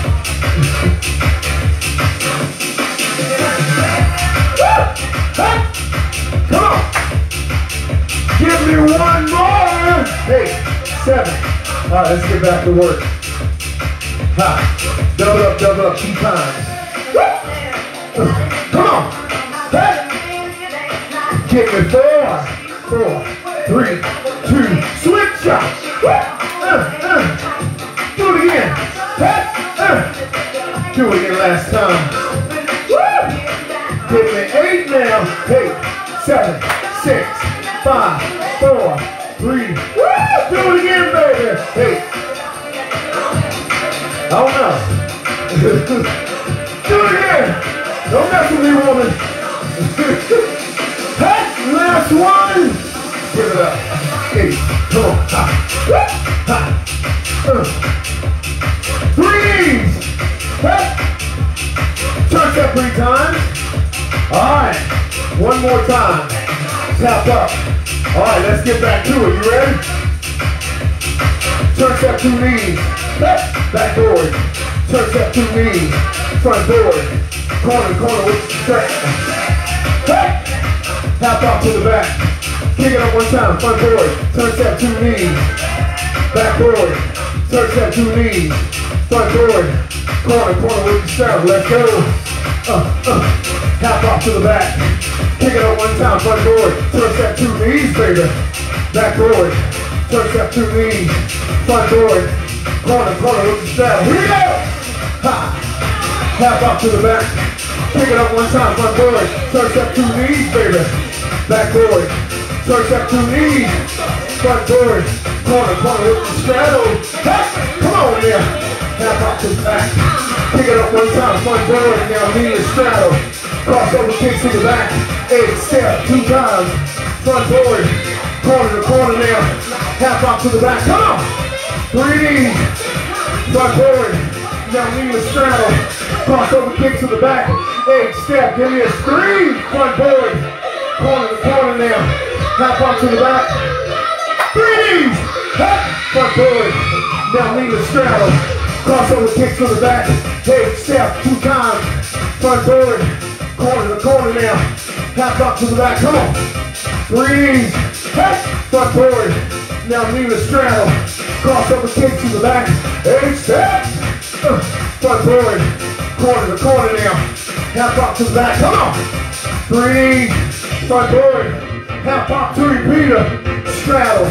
Hey! Come on. Give me 1 more. 8, 7. All right, let's get back to work. Ha. Double up 2 times. Come on. Hey. Get me 4, 3, 2, switch up. Do it again. Hey. Do it again last time. Get me 8 now. 8, 7, 6, 5, 4, 3. Do it again, baby. 8. Oh no. Do it again. Don't mess with me, woman. Hey, last one. Give it up. 8. Come on. Ha. Ha. 3 knees. Hey. Touch that 3 times. All right. 1 more time. Tap up. All right, let's get back to it. You ready? Turn step 2 knees. Back board. Turn step 2 knees. Front board. Corner with the stretch. Hey! Tap out to the back. Kick it up 1 time. Front board. Turn step 2 knees. Back board. Turn step 2 knees. Front board. Corner with the stretch. Let's go. Tap out to the back. Kick it up 1 time. Front board. Turn step 2 knees, baby. Back board. Turn step 2 knees. Front board. Corner with the straddle. Here we go! Ha! Tap up to the back. Pick it up 1 time. Front board. Turn step 2 knees, baby. Back board. Turn step 2 knees. Front board. Corner with the straddle. Ha! Come on there. Tap up to the back. Pick it up 1 time. Front board. Now knee and straddle. Crossover kicks to the back. 8 step 2 times. Front board. Corner now. Tap up to the back. Come on! 3 knees, front board, now knee to straddle, crossover kick to the back, 8 step, give me a scream, front board, corner now, tap up to the back, 3 knees, front board, now knee to straddle, crossover kick to the back, 8 step, 2 times, front board, corner now, tap up to the back, come on, 3 knees, front board, now knee to straddle, crossover kick to the back, 8 step, front board, corner now, half pop to the back, come on, 3, front board, half pop to repeater, straddle,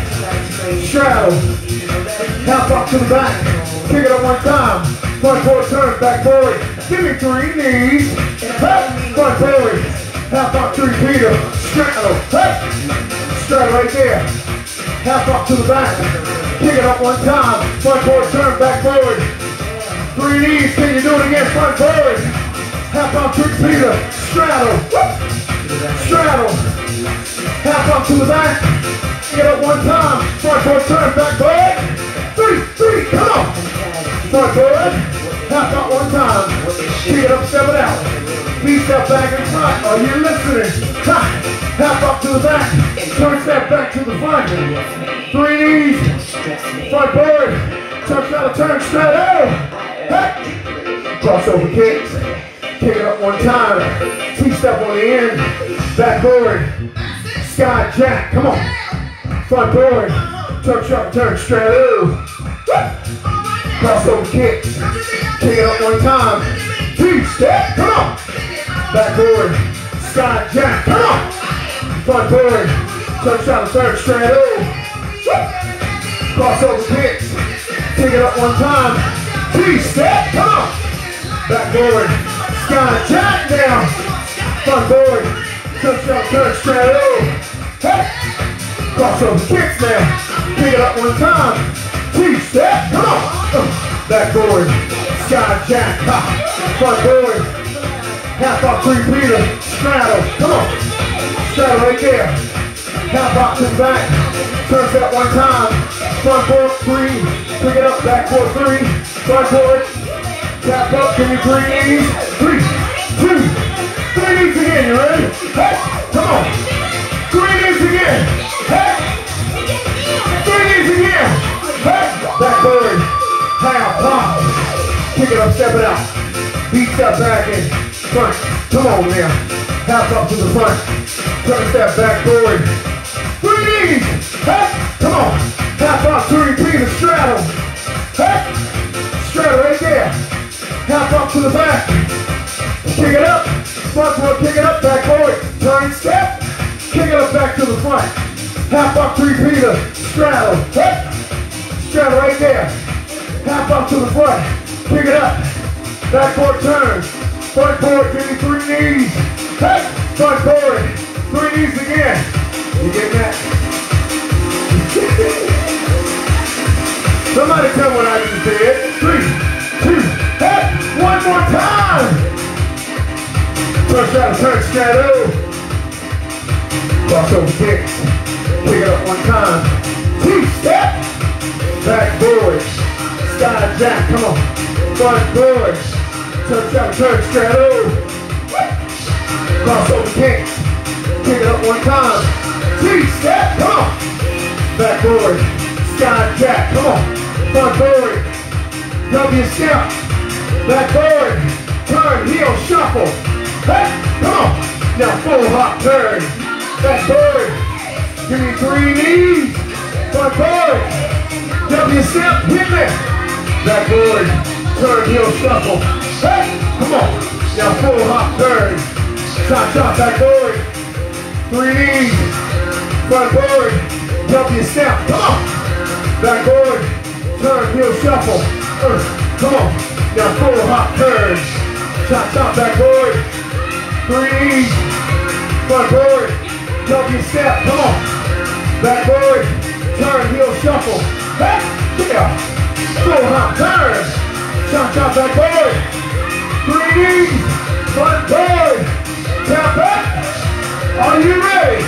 half pop to the back, kick it up 1 time, front board turn, back board, give me 3 knees, front board, half pop to repeater, straddle right there, half pop to the back, kick it up 1 time, front board turn, back forward, 3 knees, can you do it again, front forward, half up, kick Peter, straddle, straddle, half up to the back, get up one time, front board turn, back board, three, come on, front board, half up one time, kick it up, step it out, feet step back in front, are you listening? Ha. Half up to the back, turn step back to the front, 3 knees, front board, touch out a turn, straddle, hey. Crossover kicks, kick it up one time, T-step on the end, back board, sky jack, come on, front board, touch up, turn, straddle, crossover kicks, kick it up one time, T-step, come on, back board, sky jack, come on, front board, touch out, turn, straddle, crossover kicks, kick it up one time, T-step, come on. Back board, sky jack down, front board, touchdown, turn, straddle, hey, crossover kicks now, pick it up one time, T-step, come on, back board, sky jack, front board, half up, 3 Peter, straddle, come on, straddle right there, half up to the back, turn step one time, front board, 3, pick it up, back board, 3, front board, tap up, give me 3 knees. 3, 2, 3 knees again, you ready? Hey, come on. 3 knees again. Hey. 3 knees again. Hey, back board. Half pop. Kick it up, step it out. Beat step back in front. Come on now. Half up to the front. Turn step back forward. 3 knees. Hey, come on. Half up, 2 repeat, straddle. Hey, straddle right there. Half up to the back, kick it up, front board, kick it up, back forward, turn step, kick it up back to the front, half up, 3 Peter, straddle, hey, straddle right there, half up to the front, kick it up, back board turn, front board, give me 3 knees, hey, front board, 3 knees again, you get that? Somebody tell what I just did, 3, 2, hey, one more time! Touchdown, turn, straddle. Crossover kicks. Pick it up one time. T-step. Back board. Sky jack, come on. Front board. Touchdown, turn, straddle. Crossover kicks. Pick it up one time. T-step, come on. Back board. Sky jack, come on. Front board. W step. Back board, turn, heel, shuffle. Hey, come on. Now full hop turn. Back board, give me 3 knees. Front board, W step, hit me. Back board, turn, heel, shuffle. Hey, come on. Now full hop turn. Chop, chop, back board. 3 knees. Front board, W step, come on. Back board, turn, heel, shuffle. Come on. Now full hop turn. Chop, chop, back board. 3 knees. Front board. W step. Come on. Back board. Turn, heel, shuffle. Hey, yeah. Full hop turn. Chop, chop, back board. 3 knees. Front board. Tap back. Are you ready?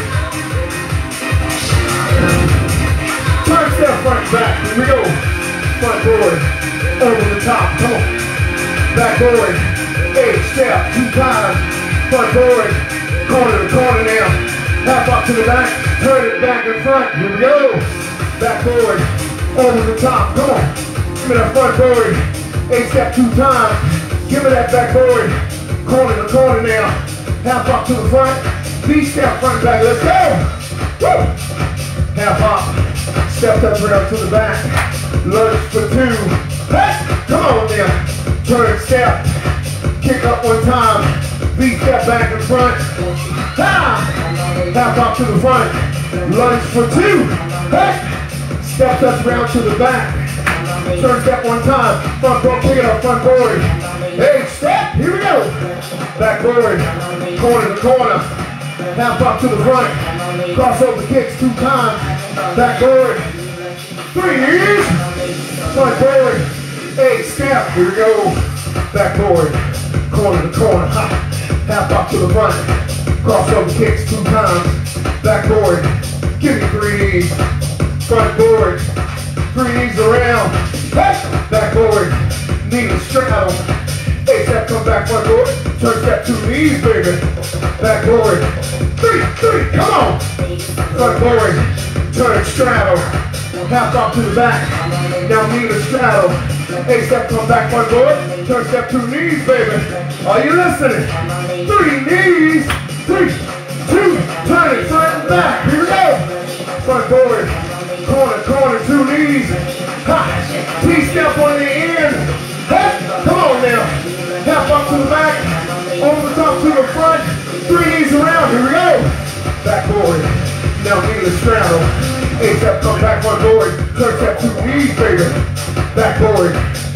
Turn step front back. Here we go. Front board. Over the top, come on. Back board, 8 step, 2 times. Front board, corner to corner now. Half up to the back, turn it back in front. Here we go. Back board, over the top, come on. Give me that front board, 8 step, 2 times. Give me that back board, corner to corner now. Half up to the front, B step, front back, let's go. Woo! Half hop, step touch around to the back. Lunge for 2. Hey, come on now. Turn step. Kick up one time. B step back in front. Ha! Half up to the front. Lunge for 2. Hey! Step touch round to the back. Turn step one time. Front board, kick it up, front board. 8 step. Here we go. Back board. Corner to corner. Half up to the front. Crossover kicks 2 times. Back board. 3 knees. Front board. 8 step. Here we go. Back board. corner to corner, ha. Half up to the front, crossover kicks 2 times, backboard, give me 3 knees, front board, 3 knees around, hey, backboard, knee to straddle, 8 step, come back, front board, turn step 2 knees, baby, backboard, 3, come on, front board, turn straddle, half up to the back, now knee to straddle, 8 step, come back, front board, turn step 2 knees, baby, are you listening? 3 knees, 3, 2, turn it front and back, here we go, front board, corner, 2 knees, ha, T-step on the end, hey, come on now, half up to the back, over the top to the front, 3 knees around, here we go, backboard, now knee to straddle, 8 step, come back, front board, turn step 2 knees, baby, backboard,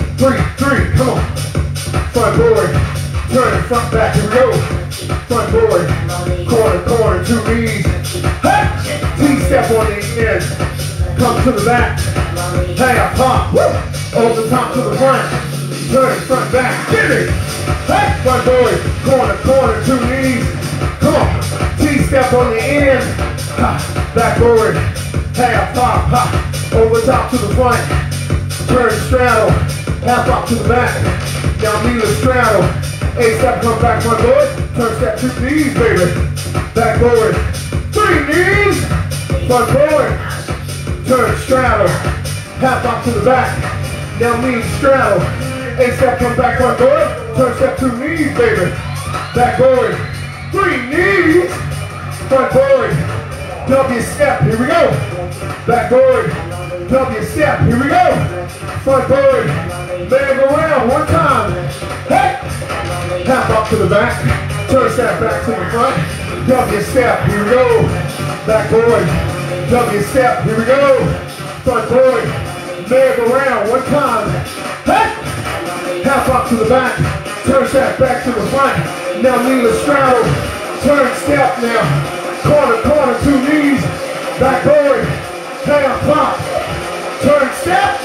3, come on, front board, turn it front back, here we go, front board, corner, 2 knees, hey, T-step on the end, come to the back, half pop, over the top to the front, turn it front back, get it, hey, front board, corner, 2 knees, come on, T-step on the end, ha, backboard, half pop, ha, over the top to the front, turn straddle, half up to the back, now knee to straddle, 8 step, come back, front board, turn step 2 knees, baby, backboard, 3 knees, front board, turn straddle, half up to the back, now knee to straddle, 8 step, come back, front board, turn step 2 knees, baby, backboard, 3 knees, front board, W step, here we go, backboard, W step, here we go, front board, leg around, 1 time, hey, half up to the back, turn step back to the front, W step, here we go, backboard, W step, here we go, front board, leg around, 1 time, hey, half up to the back, turn step back to the front, now knee to straddle, turn step now, corner, 2 knees, backboard, half pop, turn step,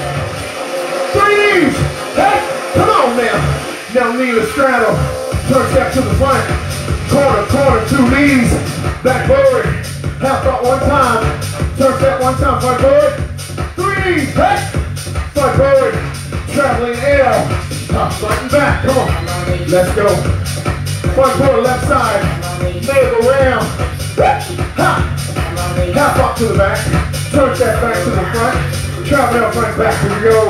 3 knees, hey, come on now knee to straddle, turn step to the front, corner, 2 knees, backboard, half up 1 time, turn step 1 time, front board, 3 knees, hey, front board, traveling L, front and back, come on, let's go, front board, left side, leg around, ha, half up to the back, turn step back to the front, travel out front back, here we go.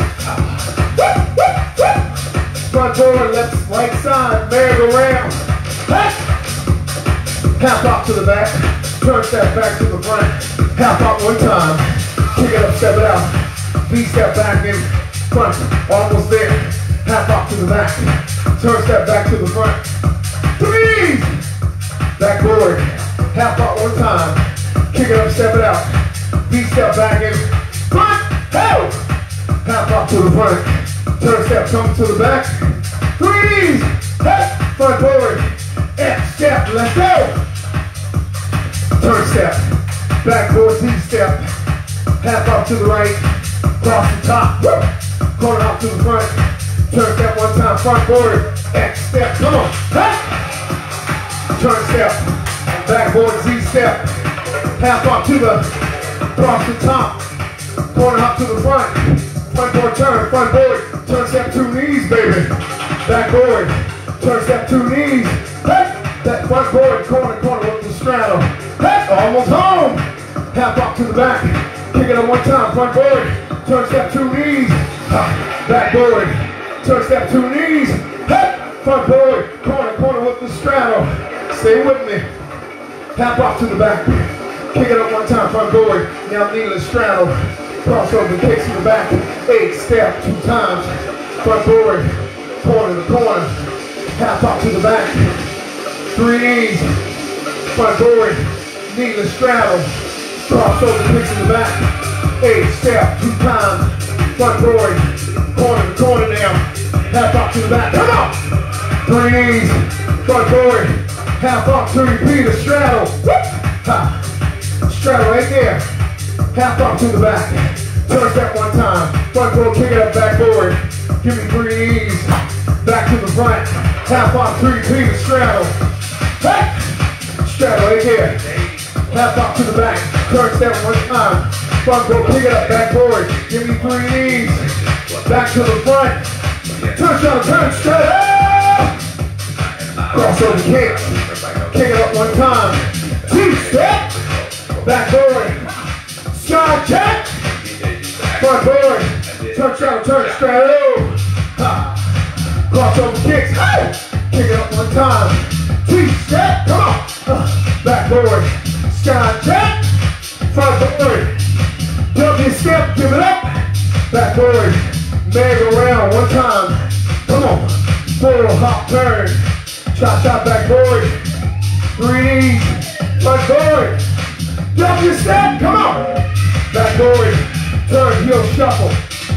Front board, left, right side, leg around. Half up to the back, turn step back to the front, half up 1 time, kick it up, step it out, V-step back in front, almost there, half up to the back, turn step back to the front, 3, backboard, half up 1 time, kick it up, step it out, V-step back in front, ho! Half up to the front, turn step, come to the back, 3 knees, hey, front board, F step, let's go! Turn step, backboard T-step, half up to the right, cross the top, corner up to the front, turn step 1 time, front board, X step, come on, hey! Turn step, backboard Z-step, half up to the, cross the top, corner up to the front board turn, front board, turn step 2 knees, baby, backboard, turn step 2 knees, hey, that front board, corner with the straddle, hey, almost home, half up to the back, kick it up 1 time, front board, turn step 2 knees, backboard, turn step 2 knees, hey, front board, corner with the straddle, stay with me, half up to the back, kick it up 1 time, front board, now knee to straddle, crossover kicks to the back, 8 step 2 times, front board, corner to corner, half up to the back, 3 knees, front board, knee to straddle, crossover kicks to the back, 8 step 2 times, front board, corner to corner now, half up to the back, come on, 3 knees, front board, half up to repeat a straddle, ha, straddle right there, half up to the back, turn step 1 time, front board, kick it up, backboard, give me 3 knees, back to the front, Half on 3, clean the straddle. Hey! Straddle right here. Half off to the back. Turn step one time. Front go, pick it up, back forward. Give me 3 knees. Back to the front. Turn shuttle, turn straddle. Crossover kick. Kick it up one time. 2 step. Back forward. Side check. Front forward. Turn shuttle, turn straddle. Crossover kicks. Kick it up one time. 2 step. Come on. Back forward. Side check. Front forward. W step. Give it up. Back forward. Merry around one time. Come on. Full hop turn. Chop, chop, back forward. 3 knees. Front forward. W step. Come on. Back forward. Turn, heel shuffle.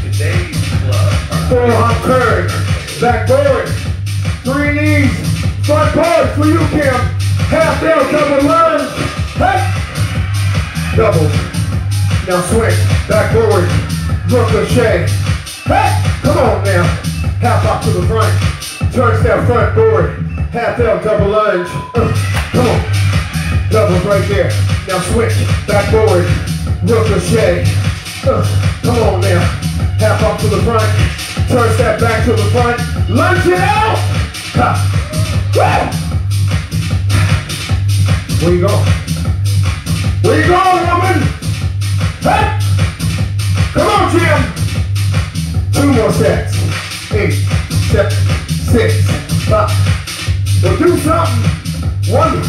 Full hop turn. Back forward. 3 knees. Front forward for you, Kim. Half L, double lunge. Hey. Double. Now swing. Back forward. Ricochet. Hey. Come on now. Half hop to the front. Turn step front forward. Half L, double lunge. Come on. Doubles right there. Now switch. Back forward. Ricochet. Come on now. Half hop to the front. Turn step back to the front. Lunge it out. Ha. Woo. Where you going? Where you going, woman? Hey. Come on, Jim. 2 more sets. 8, 7, 6, 5. Well, do something. 1.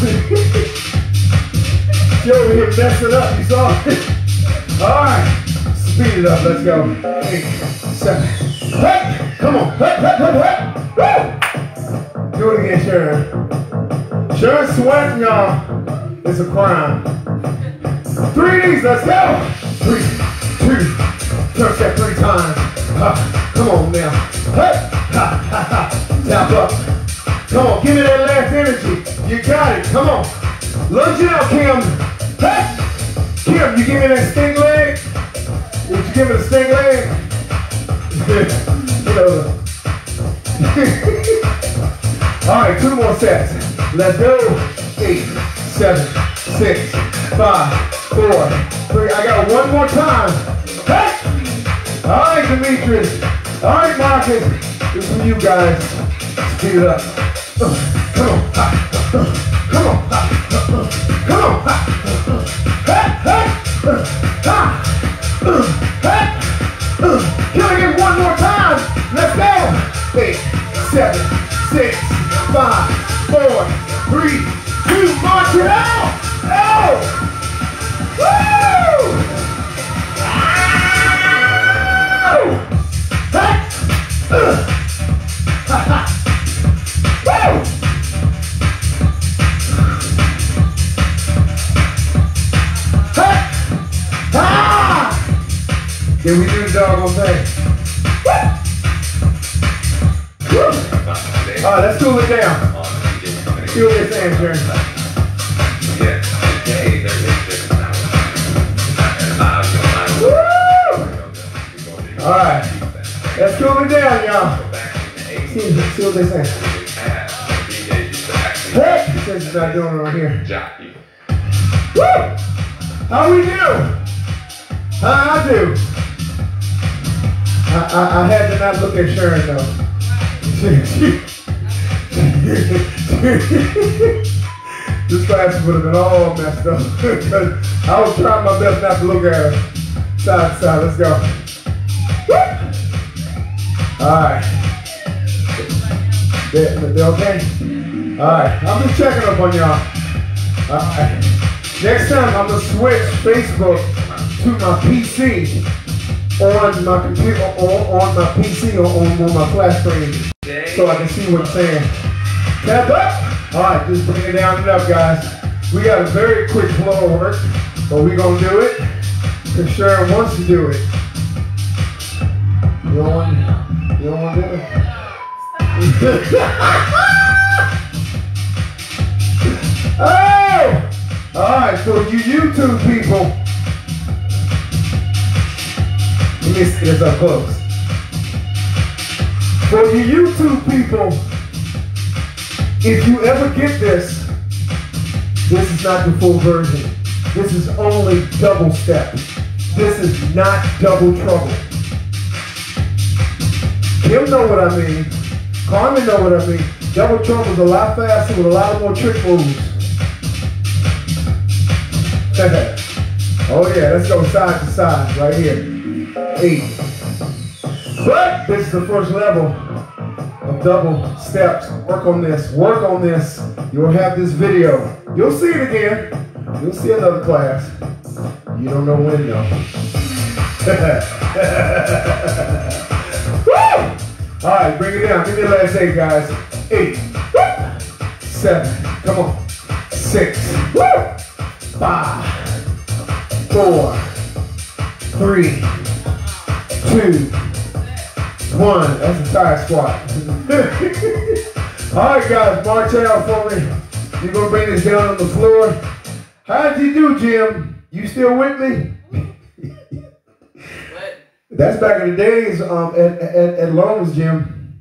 She over here messing up. You saw it? All right. Speed it up. Let's go. 8, 7. Hey. Come on. Hey, hey, hey, hey. Woo. Do it again, Sharon. Sharon sweating, y'all. It's a crime. 3 knees. Let's go. 3, 2. Turn step 3 times. Come on now. Hey. Ha, ha, ha. Tap up. Come on. Give me that last energy. You got it. Come on. Lunge it out, Kim. Hey. Kim, you give me that sting leg? Would you give me the sting leg? All right, 2 more sets. Let's go. 8, 7, 6, 5, 4, 3. I got 1 more time. Hey! All right, Demetrius. All right, Marcus. This is for you guys. Speed it up. Come on. Come on. Come on. Hey, hey. Hey. Can I get 1 more time? Let's go. 8, 7, 6, 5, 4, 3, 2, march it out! Oh! Woo! Oh! Hey! Ha ha! Woo! Hey! Ah! Did we do the doggone thing? Woo! All right, let's cool it down. See what they're saying, Sharon. Woo! All right, let's cool it down, y'all. See what they're saying. Hey, he says he's not doing it right here. Woo! How we do? How I do? I had to not look at Sharon though. This class would have been all messed up because I was trying my best not to look at her. Side to side, let's go. Woo! All right. They okay? All right, I'm just checking up on y'all. All right. Next time I'm gonna switch Facebook to my PC on my computer, on my PC or on my flash screen, so I can see what I'm saying. Tap up. All right, just bring it down and up, guys. We got a very quick flow of work, but we're gonna do it because Sharon wants to do it. You don't want to do it? Oh! All right, so you YouTube people, let me see this up close. For you YouTube people, If you ever get this, this is not the full version. This is only double step. This is not double trouble. Kim know what I mean. Carmen know what I mean. Double trouble is a lot faster with a lot more trick moves. Oh yeah, let's go side to side right here. 8. But this is the first level of double steps. Work on this. Work on this. You'll have this video. You'll see it again. You'll see another class. You don't know when though. Woo! All right, bring it down. Give me the last 8, guys. 8. 7. Come on. 6. Woo! 5. 4. 3. 2. 1. That's a side squat. All right, guys, march out for me. You're gonna bring this down on the floor. How'd you do, Jim? You still with me? What? That's back in the days at Lowe's, Jim.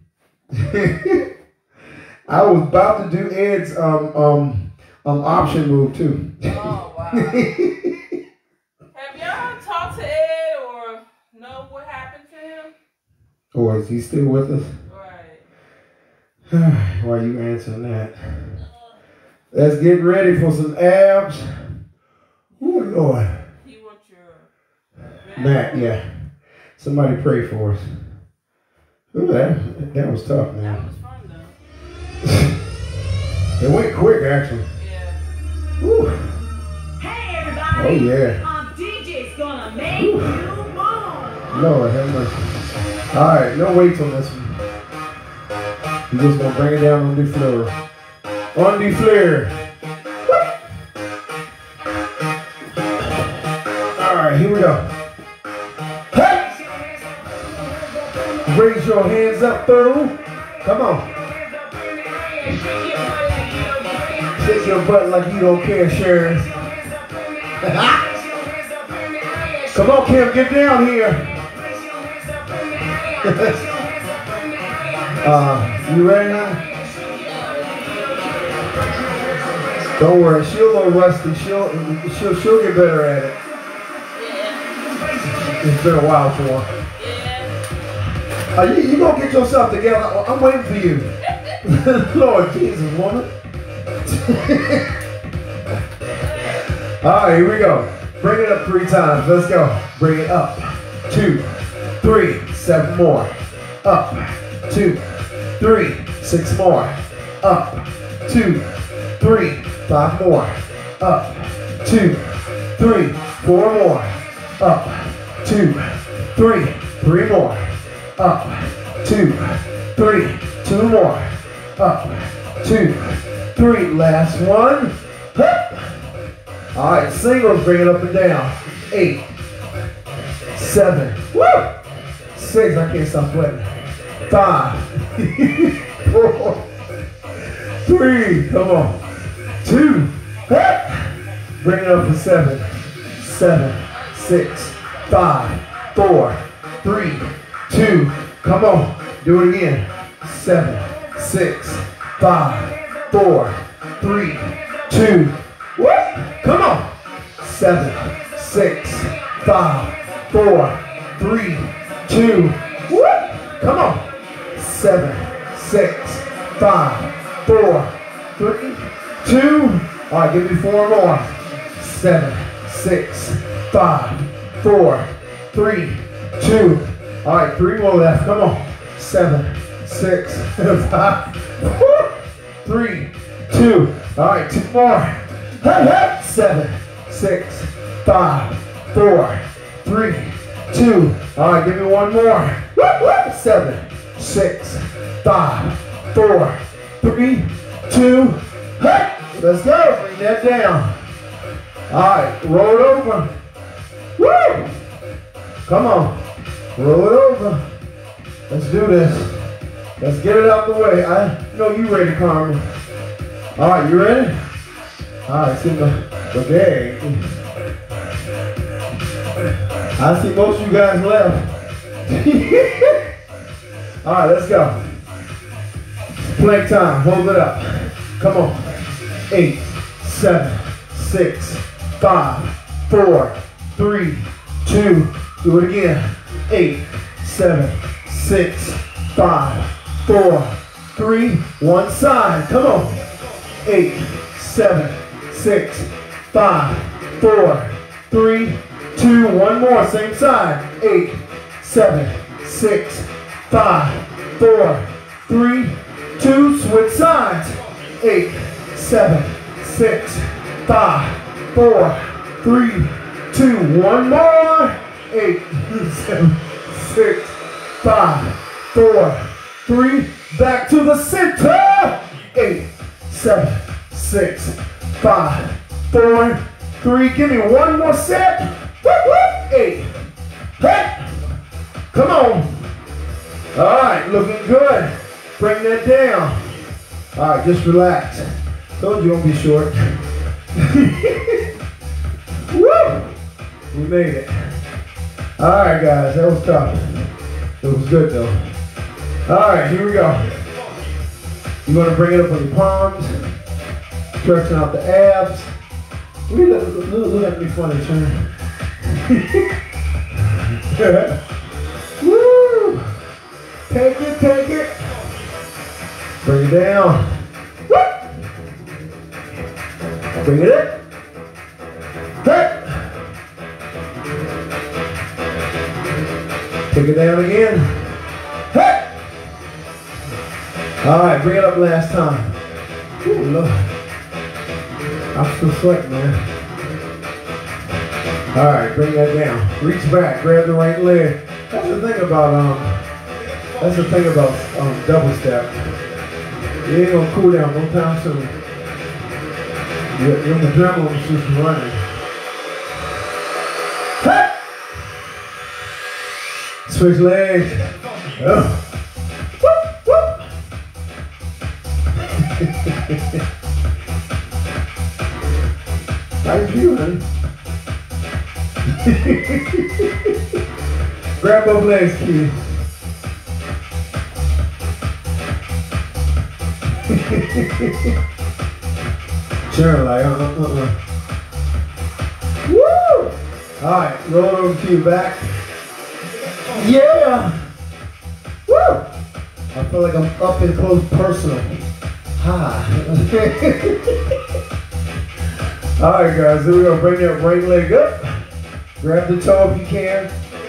I was about to do Ed's option move too. Oh, wow. Have y'all talked to Ed or know what happened to him? Or is he still with us? Right. Why are you answering that? Let's get ready for some abs. Oh, Lord. He wants your Matt, yeah. Somebody pray for us. Ooh, that was tough, That man. was fun though. It went quick, actually. Yeah. Woo. Hey everybody! Oh, yeah. DJ's gonna make you move! Lord have mercy. All right, no weights on this one. We're just gonna bring it down on the floor. On the floor. All right, here we go. Hey! Raise your hands up, through. Come on. Shake your butt like you don't care, Sharon. Come on, Kim, get down here. You ready now? Don't worry, she's a little rusty. She'll get better at it. It's been a while for her. You gonna get yourself together? I'm waiting for you. Lord Jesus, woman. All right, here we go. Bring it up 3 times. Let's go. Bring it up. 2, 3, 7 more. Up. 2, 3, 6 more. Up. 2, 3, 5 more. Up. 2, 3, 4 more. Up. 2, 3, 3 more. Up. 2, 3, 2 more. Up. 2, 3. Last one. Hup. All right, singles, bring it up and down. 8, 7, woo! 6, I can't stop sweating. 5, 4, 3, come on. 2, bring it up to 7, 6, 5, 4, 3, 2, come on. Do it again. 7, 6, 5, 4, 3, 2, what? Come on. 7, 6, 5, 4, 3, 2, what? Come on. 7, 6, 5, 4, 3, 2. All right, give me 4 more. 7, 6, 5, 4, 3, 2. All right, 3 more left. Come on. 7, 6, 5, 4, 3, 2. All right, 2 more. 7, 6, 5, 4, 3, 2. All right, give me 1 more. 7, 6, 5, 4, 3, 2. Let's go. Bring that down. All right, roll it over. Woo! Come on. Roll it over. Let's do this. Let's get it out the way. I know you ready, Carmen. All right, you ready? All right, see the game. I see most of you guys left. All right, let's go. Plank time. Hold it up. Come on. 8, 7, 6, 5, 4, 3, 2. Do it again. 8, 7, 6, 5, 4, 3. One side. Come on. 8, 7, 6, 5, 4, 3, 2. One more. Same side. 8, 7, 6, 5, 4, 3, 2. Switch sides. 8, 7, 6, 5, 4, 3, 2. One more. 8, 7, 6, 5, 4, 3. Back to the center. 8, 7, 6, 5, 4, 3. Give me one more set. 8. Hey. Come on. All right, looking good. Bring that down. All right, just relax. Told you gonna be short. Woo! We made it. All right, guys, that was tough. It was good though. All right, here we go. You're gonna bring it up on your palms, stretching out the abs. Look at me funny, Sharon. Woo! Take it, take it. Bring it down. Woo! Bring it up. Hey! Take it down again. Hey! All right, bring it up last time. Ooh, Lord. I'm still sweating, man. All right, bring that down. Reach back, grab the right leg. That's the thing about double step. You ain't gonna cool down no time soon. Your adrenaline's just running. Hey! Switch legs. Oh. Whoop, whoop. Nice view, honey. Grab both legs, kid. Sure, like, Woo! Alright, roll over to your back. Yeah! Woo! I feel like I'm up and close personal. Ha! Alright, guys, here we go. Bring that right leg up. Grab the toe if you can.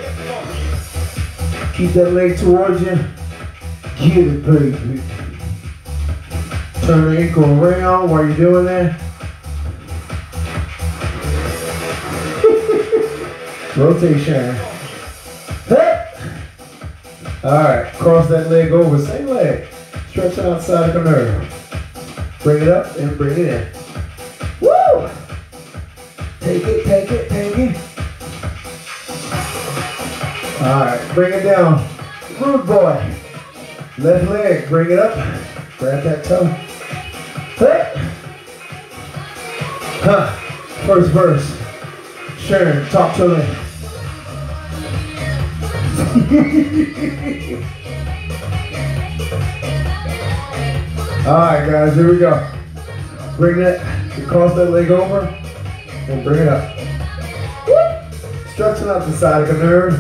Keep that leg towards you. Get it, baby. Turn the ankle around while you're doing that. Rotation. Hey! Alright, cross that leg over, same leg. Stretching outside of the nerve. Bring it up and bring it in. Woo! Take it, take it, take it. Alright, bring it down. Rude boy. Left leg, bring it up. Grab that toe. Hey! Huh. First verse. Sharon, talk to me. Alright guys, here we go. Bring that, you cross that leg over and bring it up. Woo! Stretching out the side of the nerve.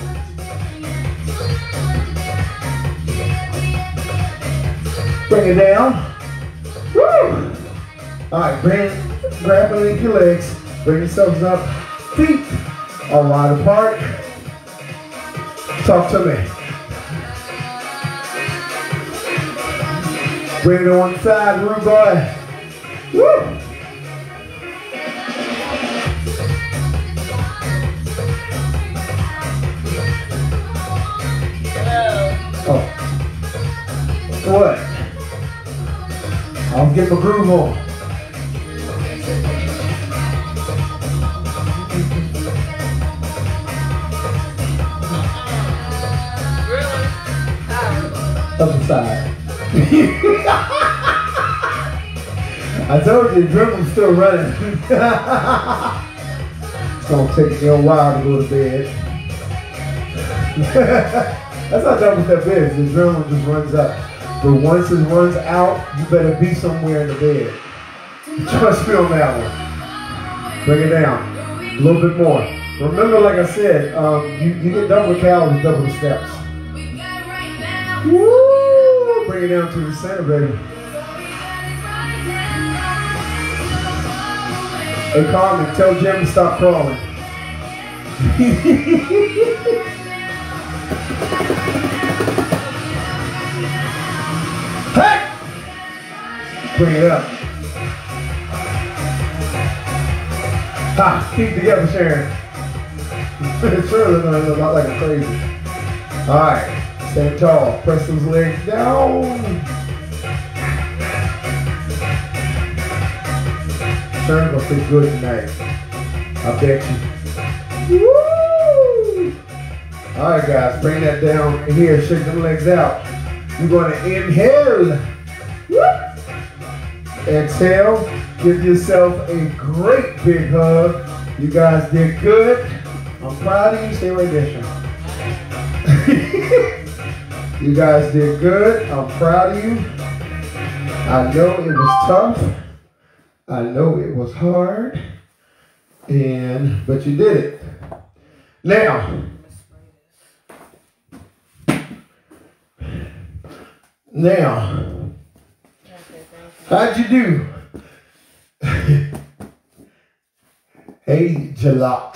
Bring it down. Woo! Alright, grab underneath your legs. Bring yourselves up. Feet are wide apart. Talk to me. Bring it to one side, rude boy. Woo! Oh. What? I'll get my groove on. Other side. I told you, the adrenaline's still running. It's gonna take me a while to go to bed. That's how double step is. The adrenaline just runs up. But once it runs out, you better be somewhere in the bed. Trust me on that one. Bring it down. A little bit more. Remember, like I said, you get double calories, double the steps. Woo! Bring it down to the center, baby. Hey, Carmen, tell Jim to stop crawling. Hey! Bring it up. Ha! Keep together, Sharon. It's really going to look like I'm crazy. Alright. Stand tall. Press those legs down. Sharon's going to feel good tonight. I bet you. Woo! Alright, guys. Bring that down here. Shake them legs out. You're going to inhale. Woo! Exhale. Give yourself a great big hug. You guys did good. I'm proud of you. Stay right there, Sean. You guys did good. I'm proud of you. I know it was tough. I know it was hard. But you did it. Now, how'd you do? Hey, Jalot.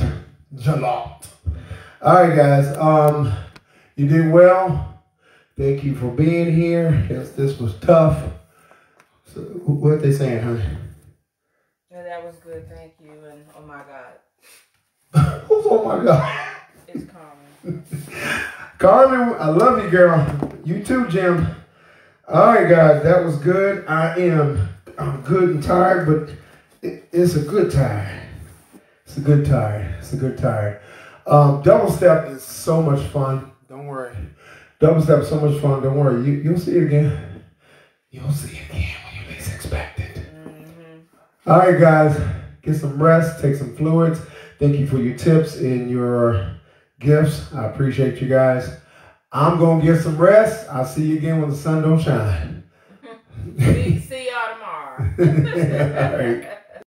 All right, guys. You did well. Thank you for being here. This was tough. So, what they saying, honey? Yeah, that was good. Thank you. And oh my God. Who's oh my God? It's Carmen. Carmen, I love you, girl. You too, Jim. All right, guys. That was good. I'm good and tired, but it's a good tired. It's a good tired. Double step is so much fun. Don't worry. Double step is so much fun. Don't worry. You'll see it again. You'll see it again when you least expect it. Mm-hmm. All right, guys. Get some rest. Take some fluids. Thank you for your tips and your gifts. I appreciate you guys. I'm going to get some rest. I'll see you again when the sun don't shine. See y'all tomorrow. All right.